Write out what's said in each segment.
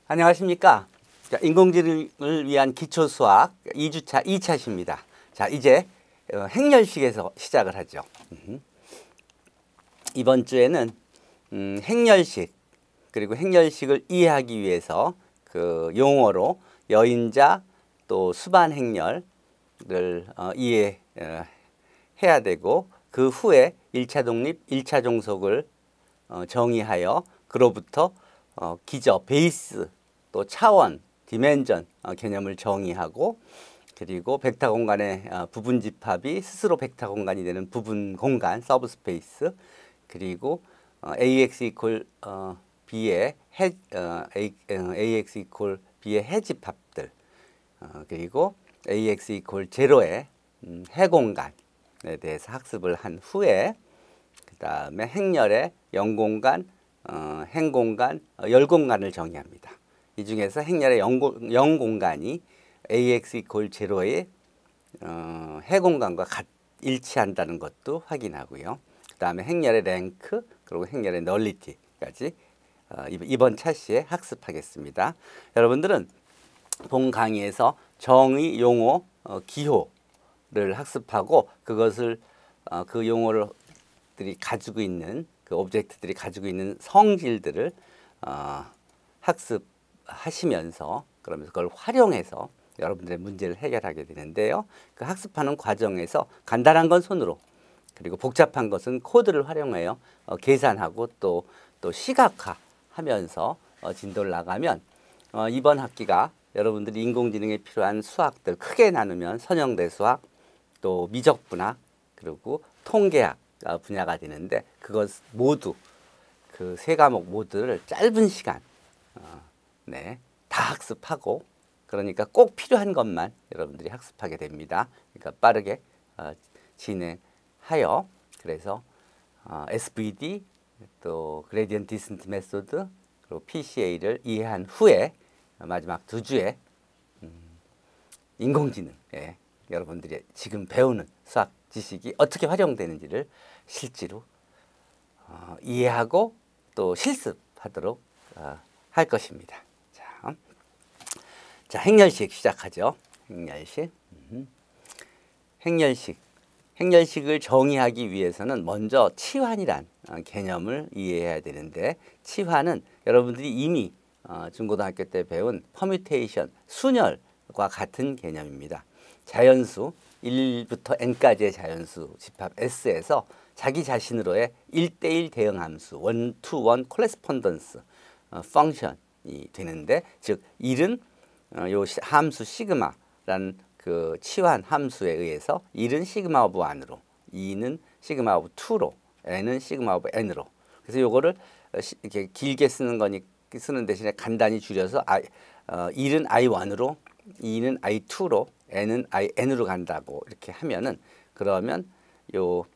안녕하십니까. 자, 인공지능을 위한 기초수학 2주차 2차시입니다. 자, 이제 행렬식에서 시작을 하죠. 이번 주에는 행렬식, 그리고 행렬식을 이해하기 위해서 그 용어로 여인자 또 수반 행렬을 이해해야 되고, 그 후에 1차 독립, 1차 종속을 정의하여 그로부터 기저, 베이스, 또 차원, 디멘전 개념을 정의하고, 그리고 벡터 공간의 부분 집합이 스스로 벡터 공간이 되는 부분 공간, 서브스페이스, 그리고 AX 이퀄 B의 AX 이퀄 B의 해집합들, 그리고 AX 이퀄 제로의 해공간에 대해서 학습을 한 후에, 그 다음에 행렬의 영공간, 행공간, 열공간을 정의합니다. 이 중에서 행렬의 영공간이 AX 이퀄 제로의 해공간과 일치한다는 것도 확인하고요. 그 다음에 행렬의 랭크, 그리고 행렬의 널리티까지 이번 차시에 학습하겠습니다. 여러분들은 본 강의에서 정의, 용어, 기호를 학습하고, 그것을 그 용어들이 가지고 있는, 그 오브젝트들이 가지고 있는 성질들을 학습하시면서, 그러면서 그걸 활용해서 여러분들의 문제를 해결하게 되는데요. 그 학습하는 과정에서 간단한 건 손으로, 그리고 복잡한 것은 코드를 활용해요. 계산하고 또 시각화하면서 진도를 나가면 이번 학기가 여러분들이 인공지능에 필요한 수학들 크게 나누면 선형대 수학, 또 미적분학, 그리고 통계학 분야가 되는데, 그것 모두 그 세 과목 모두를 짧은 시간 다 학습하고, 그러니까 꼭 필요한 것만 여러분들이 학습하게 됩니다. 그러니까 빠르게 진행하여, 그래서 SVD, 또 그레디언트 디센트 메소드, 그리고 PCA를 이해한 후에 마지막 두 주에 인공지능, 여러분들이 지금 배우는 수학 지식이 어떻게 활용되는지를 실제로 이해하고 또 실습하도록 할 것입니다. 자, 행렬식 시작하죠. 행렬식을 정의하기 위해서는 먼저 치환이란 개념을 이해해야 되는데, 치환은 여러분들이 이미 중고등학교 때 배운 퍼뮤테이션, 순열과 같은 개념입니다. 자연수 1부터 n까지의 자연수 집합 S에서 자기 자신으로의 1대1 대응함수, one-to-one correspondence 펑션이 되는데, 즉 1은 요 함수 시그마라는 그 치환 함수에 의해서 1은 시그마 오브 1으로, 2는 시그마 오브 2로, n은 시그마 오브 n으로. 그래서 요거를 이렇게 길게 쓰는 대신에 간단히 줄여서 1은 i1으로, 2는 i2로, n은 in으로 간다고 이렇게 하면은, 그러면 요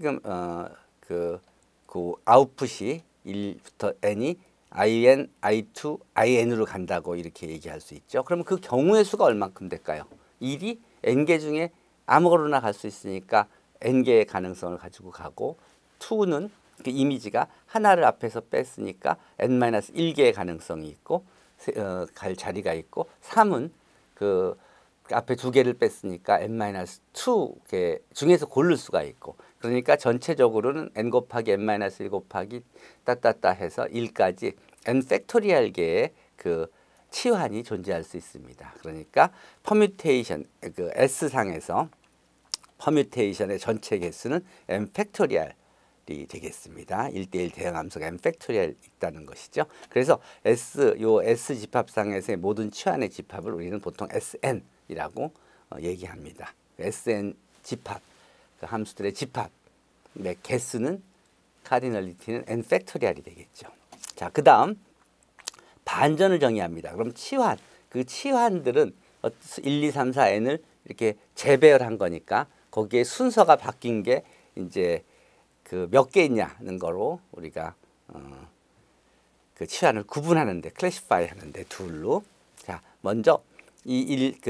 그 아웃풋이 1부터 n이 in, i2, in으로 간다고 이렇게 얘기할 수 있죠. 그러면 그 경우의 수가 얼만큼 될까요? 1이 n개 중에 아무거나 갈 수 있으니까 n개의 가능성을 가지고 가고, 2는 그 이미지가 하나를 앞에서 뺐으니까 n-1개의 가능성이 있고, 갈 자리가 있고, 3은 그 앞에 두 개를 뺐으니까 n-2개 중에서 고를 수가 있고, 그러니까 전체적으로는 n 곱하기 n-1 곱하기 따따따 해서 1까지 n 팩토리얼 개의 그 치환이 존재할 수 있습니다. 그러니까 퍼뮤테이션, 그 S상에서 퍼뮤테이션의 전체 개수는 n 팩토리얼이 되겠습니다. 1대1 대응함수가 n 팩토리얼 있다는 것이죠. 그래서 요 S 집합상에서의 모든 치환의 집합을 우리는 보통 SN이라고 얘기합니다. SN 집합, 그 함수들의 집합, 개수는, 카디널리티는 n 팩토리얼이 되겠죠. 자, 그 다음 반전을 정의합니다. 그럼 치환, 그 치환들은 1, 2, 3, 4, n을 이렇게 재배열한 거니까 거기에 순서가 바뀐 게 이제 그 몇 개 있냐는 거로 우리가 그 치환을 구분하는데, 클래시파이 하는데 둘로. 자, 먼저 이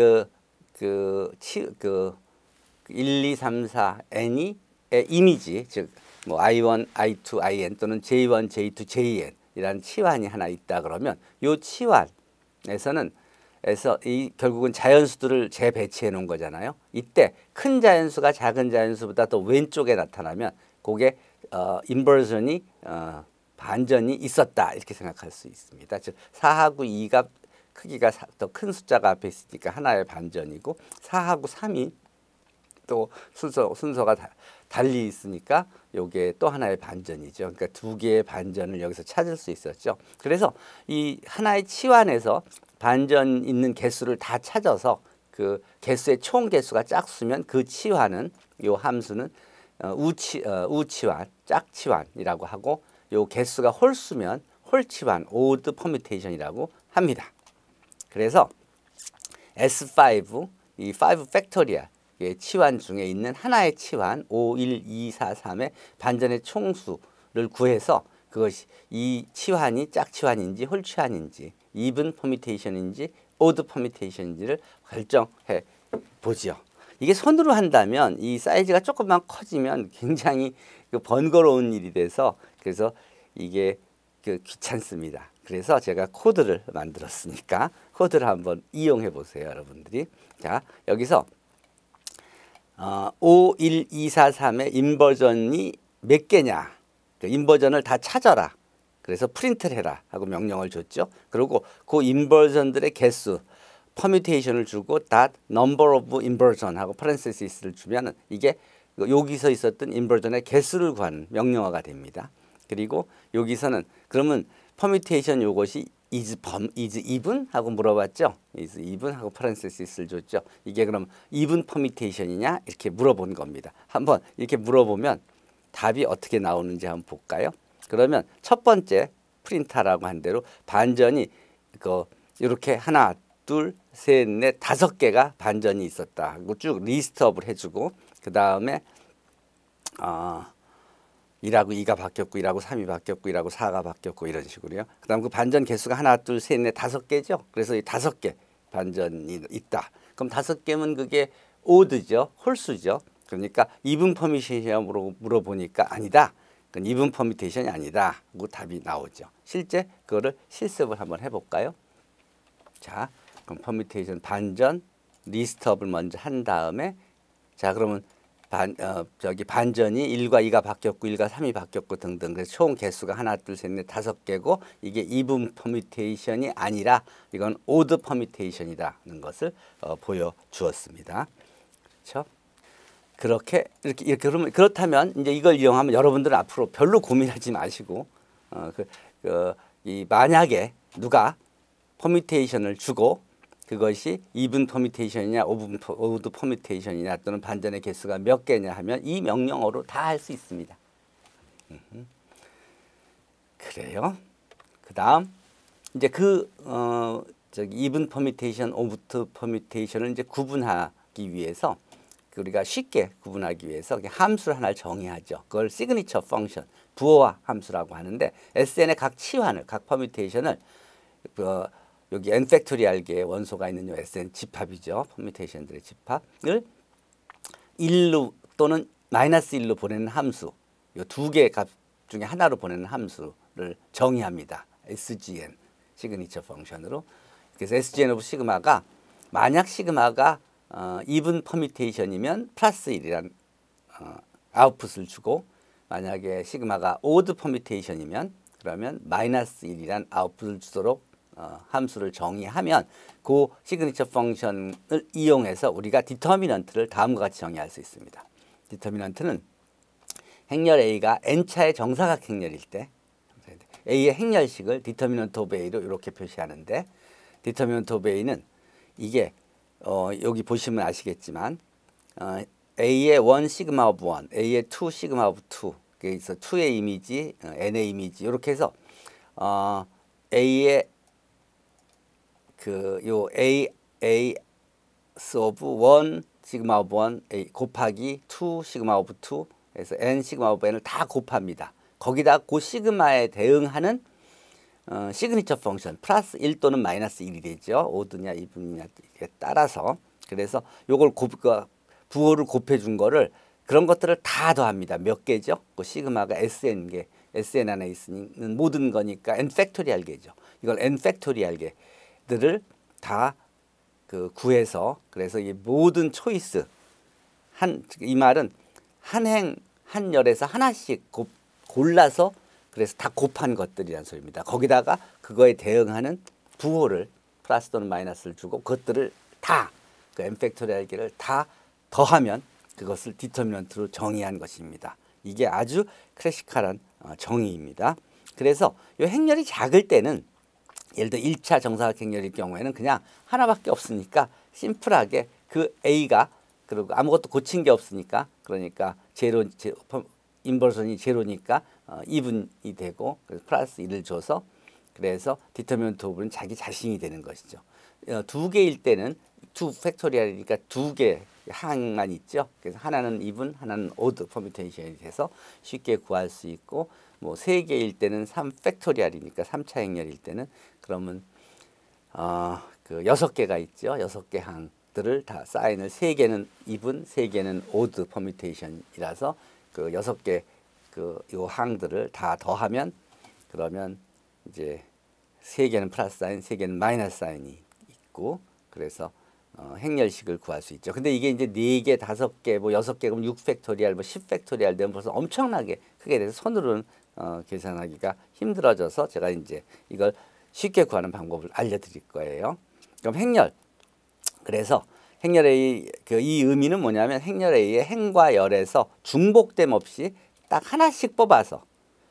1, 2, 3, 4, n이 이미지, 즉 뭐 I1, I2, IN 또는 J1, J2, JN 이라는 치환이 하나 있다 그러면, 요 치환, 에서 이 결국은 자연수들을 재배치해 놓은 거잖아요. 이때 큰 자연수가 작은 자연수보다 더 왼쪽에 나타나면 그게 인버전이 반전이 있었다 이렇게 생각할 수 있습니다. 즉 4하고 2가 크기가 더 큰 숫자가 앞에 있으니까 하나의 반전이고 4하고 3이 또 순서가 달리 있으니까 요게 또 하나의 반전이죠. 그러니까 두 개의 반전을 여기서 찾을 수 있었죠. 그래서 이 하나의 치환에서 반전 있는 개수를 다 찾아서 그 개수의 총 개수가 짝수면 그 치환은 요 함수는 우치환, 짝치환이라고 하고 요 개수가 홀수면 홀치환, 오드 퍼뮤테이션이라고 합니다. 그래서 S5, 이 5 팩토리얼 치환 중에 있는 하나의 치환 5, 1, 2, 4, 3의 반전의 총수를 구해서 그것이 이 치환이 짝치환인지 홀치환인지 이븐 퍼뮤테이션인지 오드 퍼뮤테이션인지를 결정해 보지요. 이게 손으로 한다면 이 사이즈가 조금만 커지면 굉장히 번거로운 일이 돼서 그래서 이게 귀찮습니다. 그래서 제가 코드를 만들었으니까 코드를 한번 이용해 보세요, 여러분들이. 자, 여기서 5, 1, 2, 4, 3의 인버전이 몇 개냐? 그 인버전을 다 찾아라. 그래서 프린트를 해라 하고 명령을 줬죠. 그리고 그 인버전들의 개수, 퍼뮤테이션을 주고 that number of inversion 하고 parentheses를 주면은 이게 여기서 있었던 인버전의 개수를 구하는 명령어가 됩니다. 그리고 여기서는 그러면 퍼뮤테이션 요것이 is even 하고 물어봤죠. is even 하고 parentheses를 줬죠. 이게 그럼 even permutation이냐 이렇게 물어본 겁니다. 한번 이렇게 물어보면 답이 어떻게 나오는지 한번 볼까요? 그러면 첫 번째 프린트라고 한 대로 반전이 이렇게 하나, 둘, 셋, 넷, 다섯 개가 반전이 있었다 하고 쭉 리스트업을 해주고 그 다음에 1하고 2가 바뀌었고 1하고 3이 바뀌었고 1하고 4가 바뀌었고 이런 식으로요. 그 다음 그 반전 개수가 하나, 둘, 셋, 넷, 다섯 개죠. 그래서 이 다섯 개 반전이 있다. 그럼 다섯 개면 그게 오드죠. 홀수죠. 그러니까 이분 퍼뮤테이션으로 물어보니까 아니다. 그건 이분 퍼뮤테이션이 아니다. 그 답이 나오죠. 실제 그거를 실습을 한번 해볼까요? 자, 그럼 퍼뮤테이션 반전 리스트업을 먼저 한 다음에 자 그러면 반전이 1과 2가 바뀌었고 1과 3이 바뀌었고 등등 그래서 총 개수가 하나 둘 셋 넷 다섯 개고 이게 이분 퍼뮤테이션이 아니라 이건 오드 퍼뮤테이션이라는 것을 보여주었습니다. 그렇죠? 이렇게 그러면 그렇다면 이제 이걸 이용하면 여러분들은 앞으로 별로 고민하지 마시고 이 만약에 누가 퍼뮤테이션을 주고 그것이 이분 퍼뮤테이션이냐 오드 퍼뮤테이션이냐 또는 반전의 개수가 몇 개냐 하면 이 명령어로 다 할 수 있습니다. 그래요. 그다음 이제 이분 퍼뮤테이션, 오드 퍼뮤테이션을 이제 구분하기 위해서 우리가 쉽게 구분하기 위해서 함수를 하나를 정의하죠. 그걸 시그니처 펑션, 부호화 함수라고 하는데 SN의 각 치환을, 각 퍼뮤테이션을 여기 n 팩토리알계의 원소가 있는 요 SN 집합이죠. 퍼뮤테이션들의 집합을 1로 또는 마이너스 1로 보내는 함수, 이 두 개의 값 중에 하나로 보내는 함수를 정의합니다. SGN, 시그니처 펑션으로. 그래서 SGN 오브 시그마가 만약 시그마가 이분 퍼뮤테이션이면 플러스 1이란 아웃풋을 주고 만약에 시그마가 오드 퍼뮤테이션이면 그러면 마이너스 1이란 아웃풋을 주도록 함수를 정의하면 그 시그니처 펑션을 이용해서 우리가 디터미넌트를 다음과 같이 정의할 수 있습니다. 디터미넌트는 행렬 A가 n차의 정사각 행렬일 때 A의 행렬식을 디터미넌트 오브 A로 이렇게 표시하는데 디터미넌트 오브 A는 이게 여기 보시면 아시겠지만 A의 1 시그마 오브 1, A의 2 시그마 오브 2 그래서 2의 이미지, n의 이미지 이렇게 해서 A의 A 오브 1 시그마 오브 1 A 곱하기 2 시그마 오브 2 그래서 n 시그마 오브 n을 다 곱합니다. 거기다 그 시그마에 대응하는 시그니처 펑션 플러스 1 또는 마이너스 1이 되죠. 오드냐 이분이냐에 따라서. 그래서 요걸 부호를 곱해 준 거를 그런 것들을 다 더합니다. 몇 개죠? 그 시그마가 SN개, SN 안에 있는 모든 거니까 n 팩토리얼 개죠. 이걸 n 팩토리얼 개 것들을 다 그 구해서 그래서 이 모든 초이스 이 말은 한 행 한 열에서 하나씩 골라서 그래서 다 곱한 것들이란 소리입니다. 거기다가 그거에 대응하는 부호를 플러스 또는 마이너스를 주고 그것들을 다 그 n 팩토리얼계를 다 더하면 그것을 디터미넌트로 정의한 것입니다. 이게 아주 클래시컬한 정의입니다. 그래서 이 행렬이 작을 때는 예를 들어 1차 정사각 행렬일 경우에는 그냥 하나밖에 없으니까 심플하게 그 A가 그리고 아무것도 고친 게 없으니까 그러니까 인버전이 제로니까 2분이 되고 그래서 플러스 1을 줘서 그래서 디터미넌트 오브는 자기 자신이 되는 것이죠. 두 개일 때는 투 팩토리얼이니까 두 개 항만 있죠. 그래서 하나는 even, 하나는 odd 퍼뮤테이션이 돼서 쉽게 구할 수 있고 뭐 세 개일 때는 3 팩토리얼이니까 3차 행렬일 때는 그러면 그 6개가 있죠. 6개 항들을 다 사인을 3개는 even, 3개는 odd 퍼뮤테이션이라서 그 6개 그 요 항들을 다 더하면 그러면 이제 3개는 플러스 사인, 3개는 마이너스 사인이 있고 그래서 행렬식을 구할 수 있죠. 근데 이게 이제 4개, 5개, 뭐 6개, 그럼 6팩토리얼, 뭐 10팩토리얼 되면 벌써 엄청나게 크게 돼서 손으로는 계산하기가 힘들어져서 제가 이제 이걸 쉽게 구하는 방법을 알려드릴 거예요. 그럼 행렬. 그래서 행렬 A 이 의미는 뭐냐면 행렬 A의 행과 열에서 중복됨 없이 딱 하나씩 뽑아서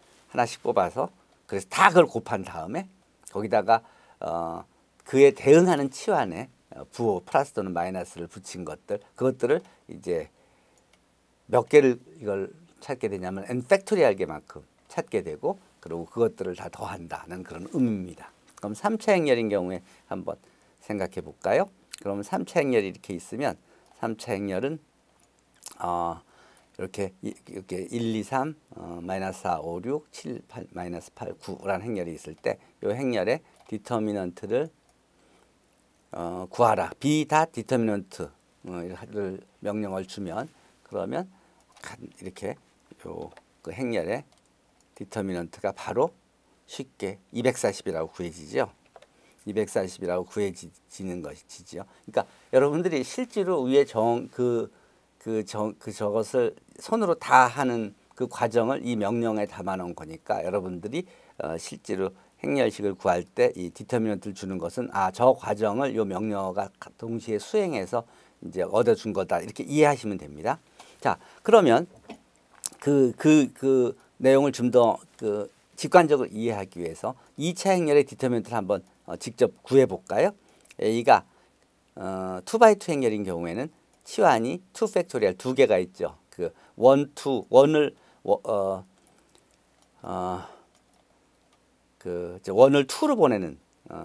그래서 다 그걸 곱한 다음에 거기다가 그에 대응하는 치환에 부호 플러스 또는 마이너스를 붙인 것들 그것들을 이제 몇 개를 이걸 찾게 되냐면 n 팩토리얼 개만큼 찾게 되고 그리고 그것들을 다 더한다는 그런 의미입니다. 그럼 3차 행렬인 경우에 한번 생각해 볼까요? 그러면 3차 행렬이 이렇게 있으면 3차 행렬은 이렇게 1, 2, 3, 마이너스 4, 5, 6, 7, 8, 마이너스 8, 9라는 행렬이 있을 때 이 행렬의 디터미넌트를 구하라. 비다 디터미넌트를 명령을 주면 그러면 이렇게 그 행렬의 디터미넌트가 바로 쉽게 240이라고 구해지죠. 240이라고 구해지는 것이지요. 그러니까 여러분들이 실제로 위에 저것을 손으로 다 하는 그 과정을 이 명령에 담아 놓은 거니까 여러분들이 실제로 행렬식을 구할 때 이 디터미넌트를 주는 것은 저 과정을 이 명령어가 동시에 수행해서 이제 얻어준 거다 이렇게 이해하시면 됩니다. 자 그러면 그 내용을 좀 더 직관적으로 이해하기 위해서 2차 행렬의 디터미넌트를 한번 직접 구해 볼까요? A가 2x2 행렬인 경우에는 치환이 2 팩토리얼 2개가 있죠. 그 1, 2, 1을 원을 2로 보내는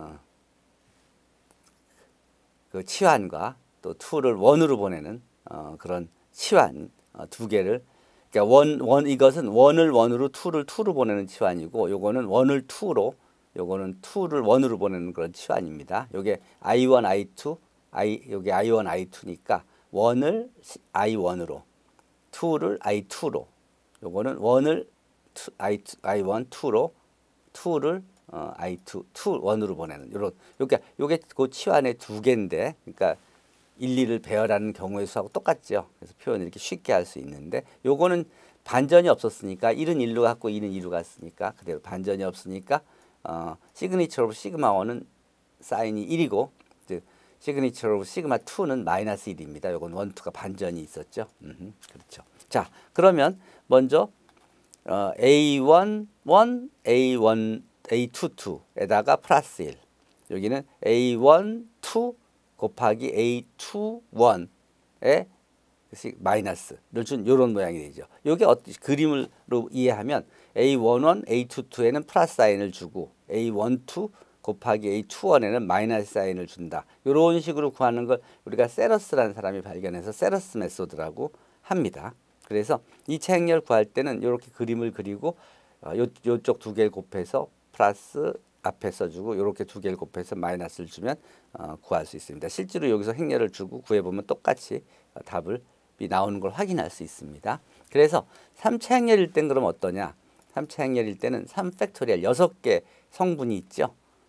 그 치환과 또 2를 1으로 보내는 그런 치환 두 개를 그러니까 이것은 1을 1으로 2를 2로 보내는 치환이고 요거는 1을 2로 요거는 2를 1으로 보내는 그런 치환입니다. 요게 I1, I2, 요게 I1, I2니까 1을 I1으로 2를 I2로 요거는 1을 I1, 2로 2를 I2, 1으로 보내는 요게 그 치환의 두 개인데 그러니까 1, 2를 배열하는 경우의 수하고 똑같죠. 그래서 표현을 이렇게 쉽게 할 수 있는데 요거는 반전이 없었으니까 1은 1로 갔고 2는 2로 갔으니까 그대로 반전이 없으니까 시그니처 오브 시그마 1은 사인이 1이고 즉 시그니처 오브 시그마 2는 마이너스 1입니다. 요건 1, 2가 반전이 있었죠. 그렇죠. 자 그러면 먼저 A1, 1, A1, A2, 2에다가 플러스 1 여기는 A1, 2 곱하기 A2, 1에 마이너스를 준 이런 모양이 되죠. 이게 그림으로 이해하면 A11, A22에는 플러스 사인을 주고 A12 곱하기 A21에는 마이너스 사인을 준다. 이런 식으로 구하는 걸 우리가 세러스라는 사람이 발견해서 세러스 메소드라고 합니다. 그래서 2차 행렬 구할 때는 이렇게 그림을 그리고 요쪽 두 개를 곱해서 플러스 앞에 써주고 이렇게 두 개를 곱해서 마이너스를 주면 구할 수 있습니다. 실제로 여기서 행렬을 주고 구해보면 똑같이 답이 나오는 걸 확인할 수 있습니다. 그래서 3차 행렬일 땐 그럼 어떠냐? 3차 행렬일 때는 3팩토리얼 6개 성분이 있죠.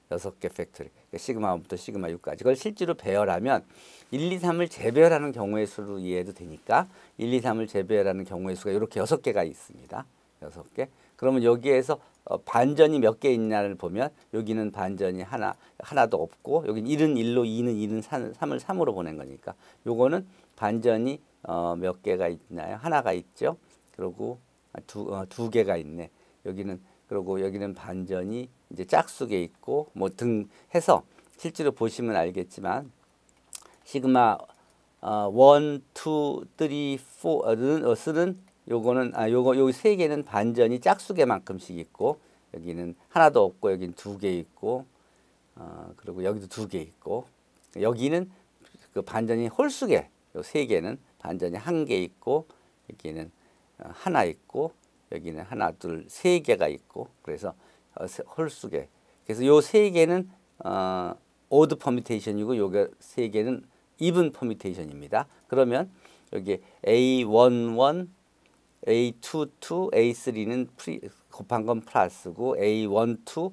6개 팩토리. 그러니까 시그마 1부터 시그마 6까지. 그걸 실제로 배열하면 1, 2, 3을 재배열하는 경우의 수로 이해해도 되니까 1, 2, 3을 재배열하는 경우의 수가 이렇게 6개가 있습니다. 6개. 그러면 여기에서 반전이 몇 개 있냐를 보면 여기는 반전이 하나도 없고 여기는 1은 1로 2는 2는 3을 3으로 보낸 거니까 요거는 반전이 몇 개가 있나요? 하나가 있죠. 그리고 두 개가 있네. 여기는 그리고 여기는 반전이 이제 짝수게 있고 뭐 등 해서 실제로 보시면 알겠지만 시그마 1, 2, 3, 4는 요거는 요거 세 개는 반전이 짝수개만큼씩 있고 여기는 하나도 없고 여기는 2개 있고 그리고 여기도 2개 있고 여기는 그 반전이 홀수개 요 세 개는 반전이 1개 있고 여기는 하나 있고 여기는 하나, 둘, 세 개가 있고 그래서 홀수개. 그래서 요 세 개는 오드 퍼뮤테이션이고 요게 세 개는 이븐 퍼뮤테이션입니다. 그러면 여기 A11, A22, A3는 곱한 건 플러스고 A12,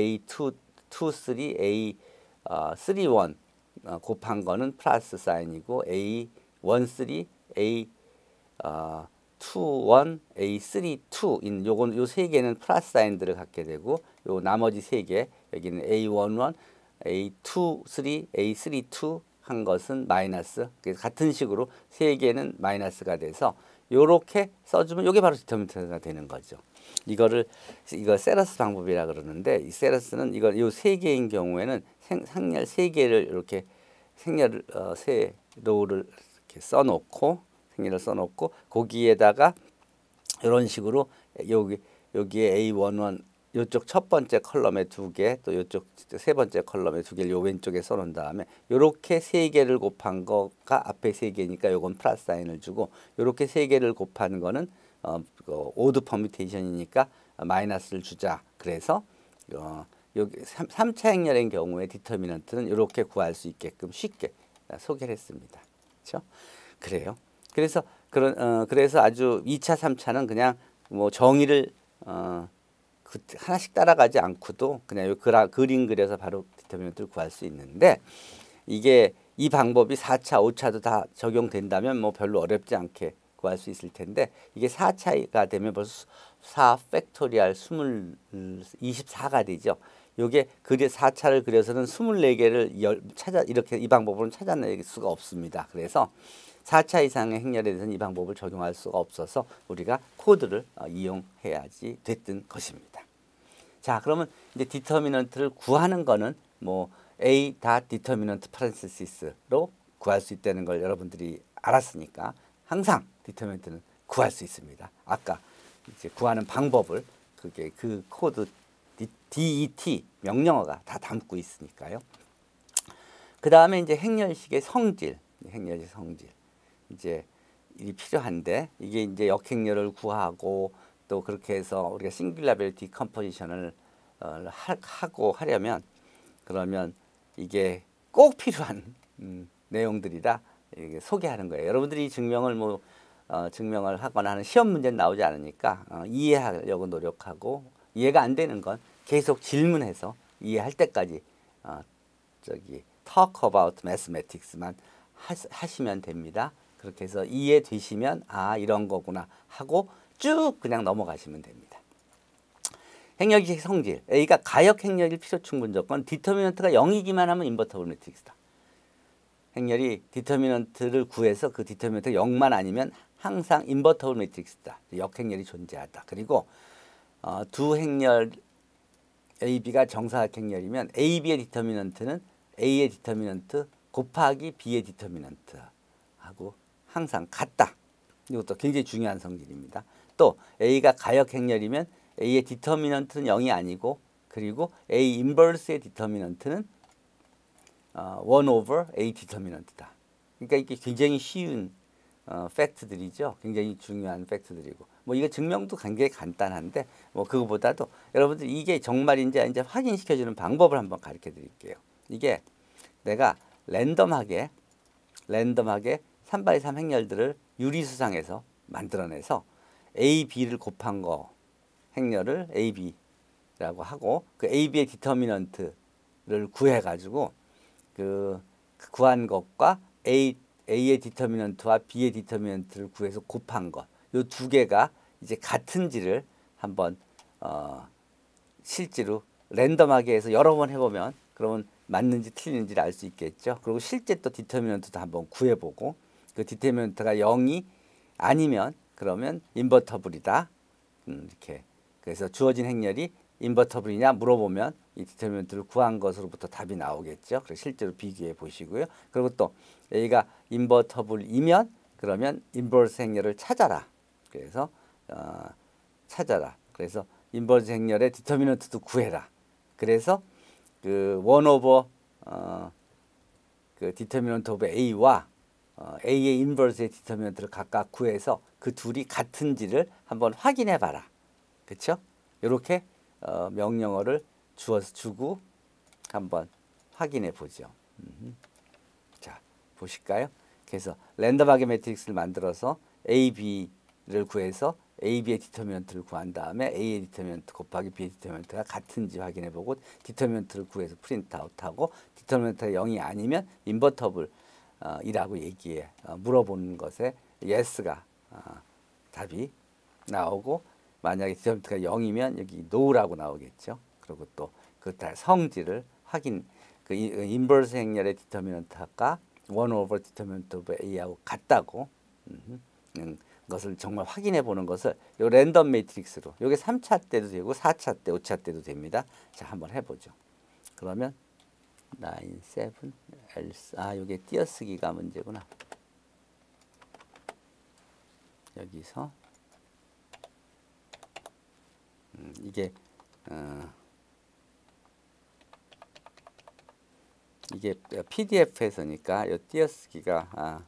A23, A31 곱한 거는 플러스 사인이고 A13, A21, A32인 요건 요 세 개는 플러스 사인들을 갖게 되고 요 나머지 세 개 여기는 A11, A23, A32 한 것은 마이너스. 그래서 같은 식으로 세 개는 마이너스가 돼서 요렇게 써주면 요게 바로 디터미넌트가 되는 거죠. 이거 세러스 방법이라 그러는데 이 세러스는 이거 요 세 개인 경우에는 생렬 세 개를 이렇게 생렬을 세 로우를 이렇게 써놓고 생렬을 써놓고 거기에다가 이런 식으로 여기에 A11 요쪽 첫 번째 컬럼에 2개 또 요쪽 세 번째 컬럼에 2개를 요 왼쪽에 써놓은 다음에 요렇게 세 개를 곱한 거가 앞에 세 개니까 요건 플러스 사인을 주고 요렇게 세 개를 곱한 거는 오드 퍼뮤테이션이니까 마이너스를 주자. 그래서 여기 3차 행렬의 경우에 디터미넌트는 이렇게 구할 수 있게끔 쉽게 소개를 했습니다. 그렇죠? 그래요. 그래서 아주 2차, 3차는 그냥 뭐 정의를 하나씩 따라가지 않고도 그냥 그림 그려서 바로 디터미넌트를 구할 수 있는데 이게 이 방법이 4차, 5차도 다 적용된다면 뭐 별로 어렵지 않게 구할 수 있을 텐데 이게 4차가 되면 벌써 4 팩토리얼 24가 되죠. 요게 4차를 그려서는 24개를 이렇게 이 방법으로는 찾아낼 수가 없습니다. 그래서 4차 이상의 행렬에 대해서는 이 방법을 적용할 수가 없어서 우리가 코드를 이용해야지 됐던 것입니다. 자, 그러면 이제 디터미넌트를 구하는 거는 뭐 A 닷 디터미넌트 파렌시스로 구할 수 있다는 걸 여러분들이 알았으니까 항상 디터미넌트는 구할 수 있습니다. 아까 이제 구하는 방법을 그게 그 코드 DET 명령어가 다 담고 있으니까요. 그 다음에 이제 행렬식의 성질, 이제 이 필요한데 이게 이제 역행렬을 구하고 또 그렇게 해서 우리가 싱귤라빌리티 컴포지션을 하고 하려면 그러면 이게 꼭 필요한 내용들이라 이게 소개하는 거예요. 여러분들이 증명을 하거나 하는 시험 문제는 나오지 않으니까 이해하려고 노력하고 이해가 안 되는 건 계속 질문해서 이해할 때까지 talk about mathematics만 하시면 됩니다. 그렇게 해서 이해되시면 이런 거구나 하고 쭉 그냥 넘어가시면 됩니다. 행렬식 성질 A가 가역 행렬일 필요 충분 조건 디터미넌트가 0이기만 하면 인버터블 매트릭스다. 행렬이 디터미넌트를 구해서 그 디터미넌트가 0만 아니면 항상 인버터블 매트릭스다. 역행렬이 존재하다. 그리고 두 행렬 A, B가 정사각 행렬이면 A, B의 디터미넌트는 A의 디터미넌트 곱하기 B의 디터미넌트하고 항상 같다. 이것도 굉장히 중요한 성질입니다. 또 A가 가역 행렬이면 A의 디터미넌트는 0이 아니고 그리고 A 인버스의 디터미넌트는 1 over A 디터미넌트다. 그러니까 이게 굉장히 쉬운 팩트들이죠. 굉장히 중요한 팩트들이고 뭐 이거 증명도 굉장히 간단한데 뭐 그거보다도 여러분들 이게 정말인지 아닌지 확인시켜주는 방법을 한번 가르쳐 드릴게요. 이게 내가 랜덤하게 3x3 행렬들을 유리수상에서 만들어내서 A, B를 곱한 거 행렬을 A, B라고 하고 그 A, B의 디터미넌트 구해 가지고 그 구한 것과 A의 디터미넌트와 B의 디터미넌트를 구해서 곱한 것. 요 두 개가 이제 같은지를 한번 실제로 랜덤하게 해서 여러 번 해보면 그러면 맞는지 틀린지를 알 수 있겠죠. 그리고 실제 또 디터미넌트도 한번 구해보고 그 디터미넌트가 0이 아니면 그러면 인버터블이다. 이렇게 그래서 주어진 행렬이 인버터블이냐 물어보면 이 디터미넌트를 구한 것으로부터 답이 나오겠죠. 그래서 실제로 비교해 보시고요. 그리고 또 A가 인버터블이면 그러면 인버스 행렬을 찾아라. 그래서 찾아라. 그래서 인버스 행렬의 디터미넌트도 구해라. 그래서 그 원 오버 그 디터미넌트 오브 A와 A의 인버스의 디터미넌트를 각각 구해서 그 둘이 같은지를 한번 확인해 봐라. 그렇죠? 이렇게 명령어를 주고 한번 확인해 보죠. 자, 보실까요? 그래서 랜덤하게 매트릭스를 만들어서 A, B를 구해서 A, B의 디터미넌트를 구한 다음에 A의 디터미넌트 곱하기 B의 디터미넌트가 같은지 확인해 보고 디터미넌트를 구해서 프린트 아웃하고 디터미넌트가 0이 아니면 인버터블 이라고 얘기해 물어보는 것에 yes가 답이 나오고 만약에 디터미넌트가 0이면 여기 no라고 나오겠죠. 그리고 또 그 성질을 확인 그 인버스 행렬의 디터미넌트가 1 over 디터미넌트 오브 A하고 같다고 것을 정말 확인해 보는 것을 요 랜덤 매트릭스로 요게 3차 때도 되고 4차 때 5차 때도 됩니다. 자, 한번 해보죠. 그러면 9, 7, else 요게 띄어쓰기가 문제구나. 여기서 이게 PDF에서니까 요 띄어쓰기가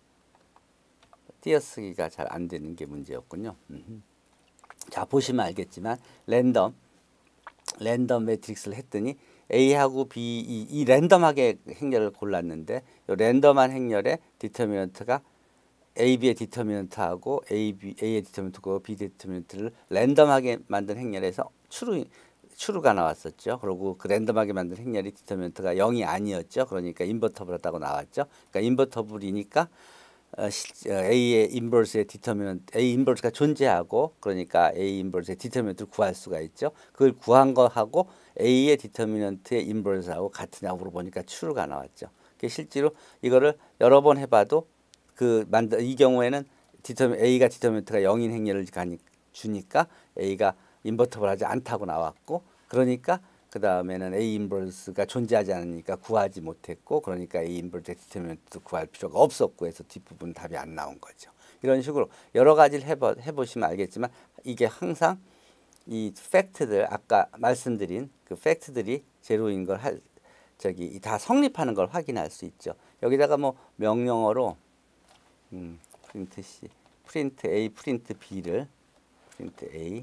잘 안 되는 게 문제였군요. 자, 보시면 알겠지만 랜덤 매트릭스를 했더니 A하고 B 이 랜덤하게 행렬을 골랐는데 이 랜덤한 행렬의 디터미넌트가 A, B의 디터미넌트하고 A의 디터미넌트고 B 디터미넌트를 랜덤하게 만든 행렬에서 추루가 나왔었죠. 그리고 그 랜덤하게 만든 행렬이 디터미넌트가 0이 아니었죠. 그러니까 인버터블하다고 나왔죠. 그러니까 인버터블이니까 A의 인버스의 디터미넌트 A 인버스가 존재하고 그러니까 A 인버스의 디터미넌트를 구할 수가 있죠. 그걸 구한 거하고 A의 디터미넌트의 인버스하고 같으냐고 물어보니까 true가 나왔죠. 실제로 이거를 여러 번 해봐도 이 경우에는 A가 디터미넌트가 0인 행렬을 주니까 A가 인버터블하지 않다고 나왔고 그러니까 그 다음에는 A 인버스가 존재하지 않으니까 구하지 못했고 그러니까 A 인버스의 디터미넌트도 구할 필요가 없었고 해서 뒷부분 답이 안 나온 거죠. 이런 식으로 여러 가지를 해보시면 알겠지만 이게 항상 이 팩트들 아까 말씀드린 그 팩트들이 제로인 걸 다 성립하는 걸 확인할 수 있죠. 여기다가 뭐 명령어로 프린트 C, 프린트 A, 프린트 B를 프린트 A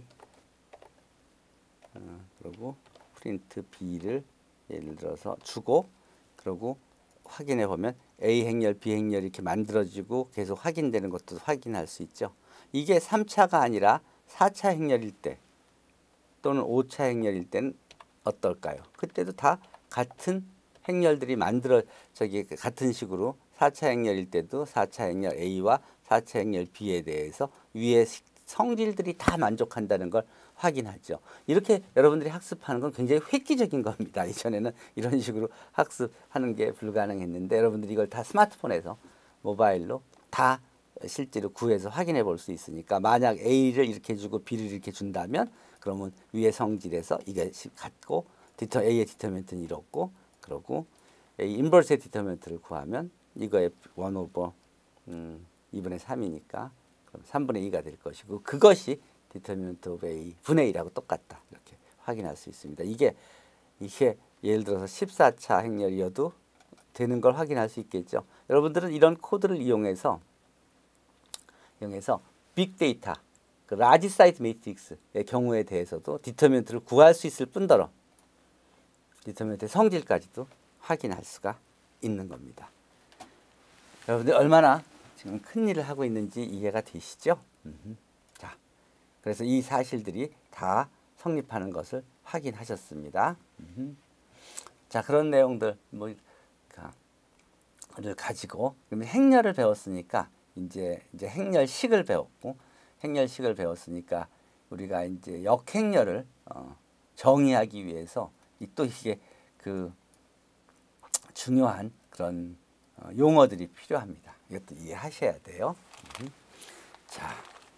그리고 프린트 B를 예를 들어서 주고 그리고 확인해 보면 A 행렬, B 행렬 이렇게 만들어지고 계속 확인되는 것도 확인할 수 있죠. 이게 3차가 아니라 4차 행렬일 때 또는 5차 행렬일 때는 어떨까요? 그때도 다 같은 행렬들이 같은 식으로 4차 행렬일 때도 4차 행렬 A와 4차 행렬 B에 대해서 위에 성질들이 다 만족한다는 걸 확인하죠. 이렇게 여러분들이 학습하는 건 굉장히 획기적인 겁니다. 이전에는 이런 식으로 학습하는 게 불가능했는데 여러분들이 이걸 다 스마트폰에서 모바일로 다 실제로 구해서 확인해 볼 수 있으니까 만약 A를 이렇게 주고 B를 이렇게 준다면 그러면 위의 성질에서 이게 같고 A의 디터미넌트는 이렇고 그러고 A 인버스의 디터미넌트를 구하면 이거의 1 오버 2분의 3이니까 그럼 3분의 2가 될 것이고 그것이 디터미넌트 오브 A 분의 2라고 똑같다. 이렇게 확인할 수 있습니다. 이게 예를 들어서 14차 행렬이어도 되는 걸 확인할 수 있겠죠. 여러분들은 이런 코드를 이용해서 빅데이터, 그 라지 사이즈 매트릭스의 경우에 대해서도 디터미넌트를 구할 수 있을 뿐더러 디터미넌트의 성질까지도 확인할 수가 있는 겁니다. 여러분들 얼마나 지금 큰 일을 하고 있는지 이해가 되시죠? 자, 그래서 이 사실들이 다 성립하는 것을 확인하셨습니다. 자, 그런 내용들 를 가지고 그러면 행렬을 배웠으니까 이제 행렬식을 배웠고 행렬식을 배웠으니까 우리가 이제 역행렬을 정의하기 위해서 또 이게 그 중요한 그런 용어들이 필요합니다. 이것도 이해하셔야 돼요. 자,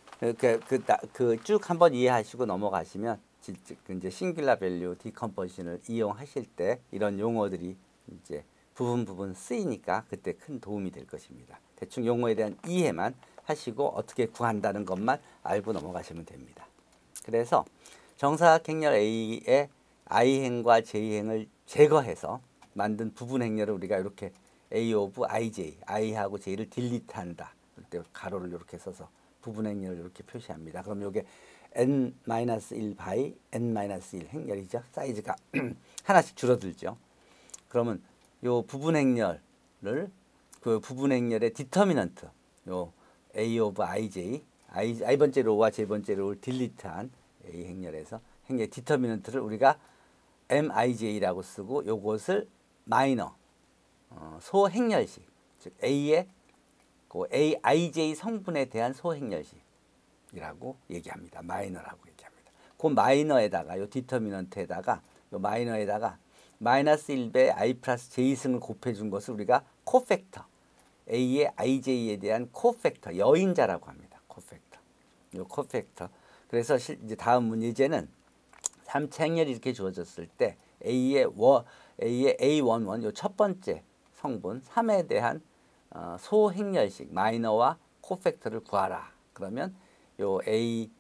쭉 한번 이해하시고 넘어가시면 이제 싱귤라 밸류 디컴포지션을 이용하실 때 이런 용어들이 이제 부분 쓰이니까 그때 큰 도움이 될 것입니다. 대충 용어에 대한 이해만 하시고 어떻게 구한다는 것만 알고 넘어가시면 됩니다. 그래서 정사각행렬 A의 I행과 J행을 제거해서 만든 부분 행렬을 우리가 이렇게 A of IJ, I하고 J를 딜리트한다. 그때 가로를 이렇게 써서 부분 행렬을 이렇게 표시합니다. 그럼 이게 n-1 by n-1 행렬이죠. 사이즈가 하나씩 줄어들죠. 그러면 요 부분 행렬을 그 부분 행렬의 디터미넌트 요 A of IJ, I번째 로우와 J번째 로우를 딜리트한 A 행렬에서 행렬 디터미넌트를 우리가 MIJ라고 쓰고 요것을 마이너 소행렬식, 즉 A의 그 AIJ 성분에 대한 소행렬식이라고 얘기합니다. 마이너라고 얘기합니다. 그 마이너에다가 요 디터미넌트에다가 요 마이너에다가 마이너스 1배 I 플러스 J승을 곱해준 것을 우리가 코팩터 A의 IJ에 대한 코팩터 여인자라고 합니다. 코팩터. 요 코팩터. 그래서 이제 다음 문제제는 3차 행렬이 이렇게 주어졌을 때 A의 A11 요 첫 번째 성분 3에 대한 소행렬식 마이너와 코팩터를 구하라. 그러면 요 A의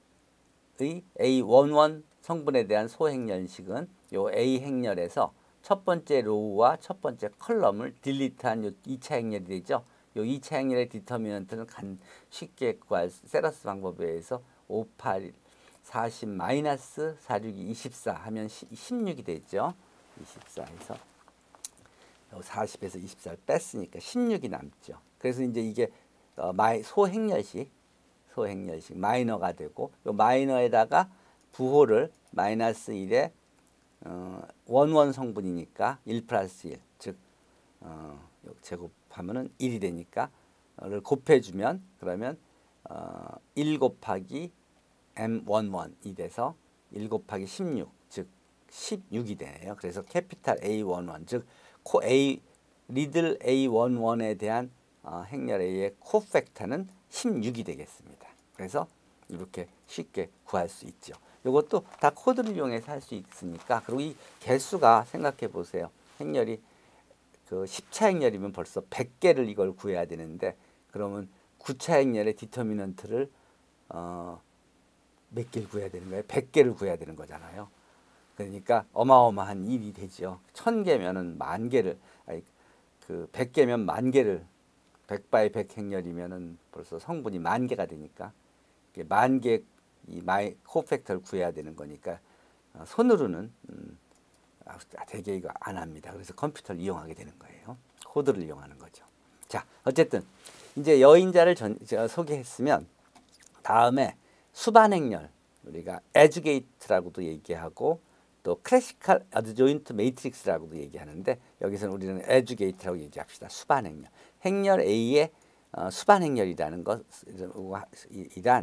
A11 성분에 대한 소행렬식은 요 A 행렬에서 첫 번째 로우와 첫 번째 컬럼을 딜리트한 요 2차 행렬이 되죠. 요 2차 행렬의 디터미넌트는 쉽게 구할 세러스 방법에 의해서 58, 40 마이너스 46이 24 하면 16이 되죠. 24에서 40에서 24를 뺐으니까 16이 남죠. 그래서 이제 이게 소행렬식 마이너가 되고 요 마이너에다가 부호를 마이너스 1에 원원 성분이니까 1 플러스 1, 즉 제곱하면은 1이 되니까 를 곱해주면 그러면 1 곱하기 M11이 돼서 1 곱하기 16, 즉 16이 되네요. 그래서 캐피탈 A11, 즉 리들 A11에 대한 행렬 A의 코팩터는 16이 되겠습니다. 그래서 이렇게 쉽게 구할 수 있죠. 이것도 다 코드를 이용해서 할 수 있으니까. 그리고 이 개수가 생각해 보세요. 행렬이 그 10차 행렬이면 벌써 100개를 이걸 구해야 되는데 그러면 9차 행렬의 디터미넌트를 몇 개를 구해야 되는 거예요? 100개를 구해야 되는 거잖아요. 그러니까 어마어마한 일이 되죠. 1000개면은 10,000개를, 아니 그 100개면 10,000개를 100 by 100 행렬이면은 벌써 성분이 10,000개가 되니까 10,000개 이 코팩터를 구해야 되는 거니까 손으로는 되게 이거 안 합니다. 그래서 컴퓨터를 이용하게 되는 거예요. 코드를 이용하는 거죠. 자, 어쨌든 이제 여인자를 소개했으면 다음에 수반행렬 우리가 에듀게이트라고도 얘기하고 또 클래시컬 어드조인트 매트릭스라고도 얘기하는데 여기서는 우리는 에듀게이트라고 얘기합시다. 수반행렬. 행렬 A의 수반행렬이라는 것이란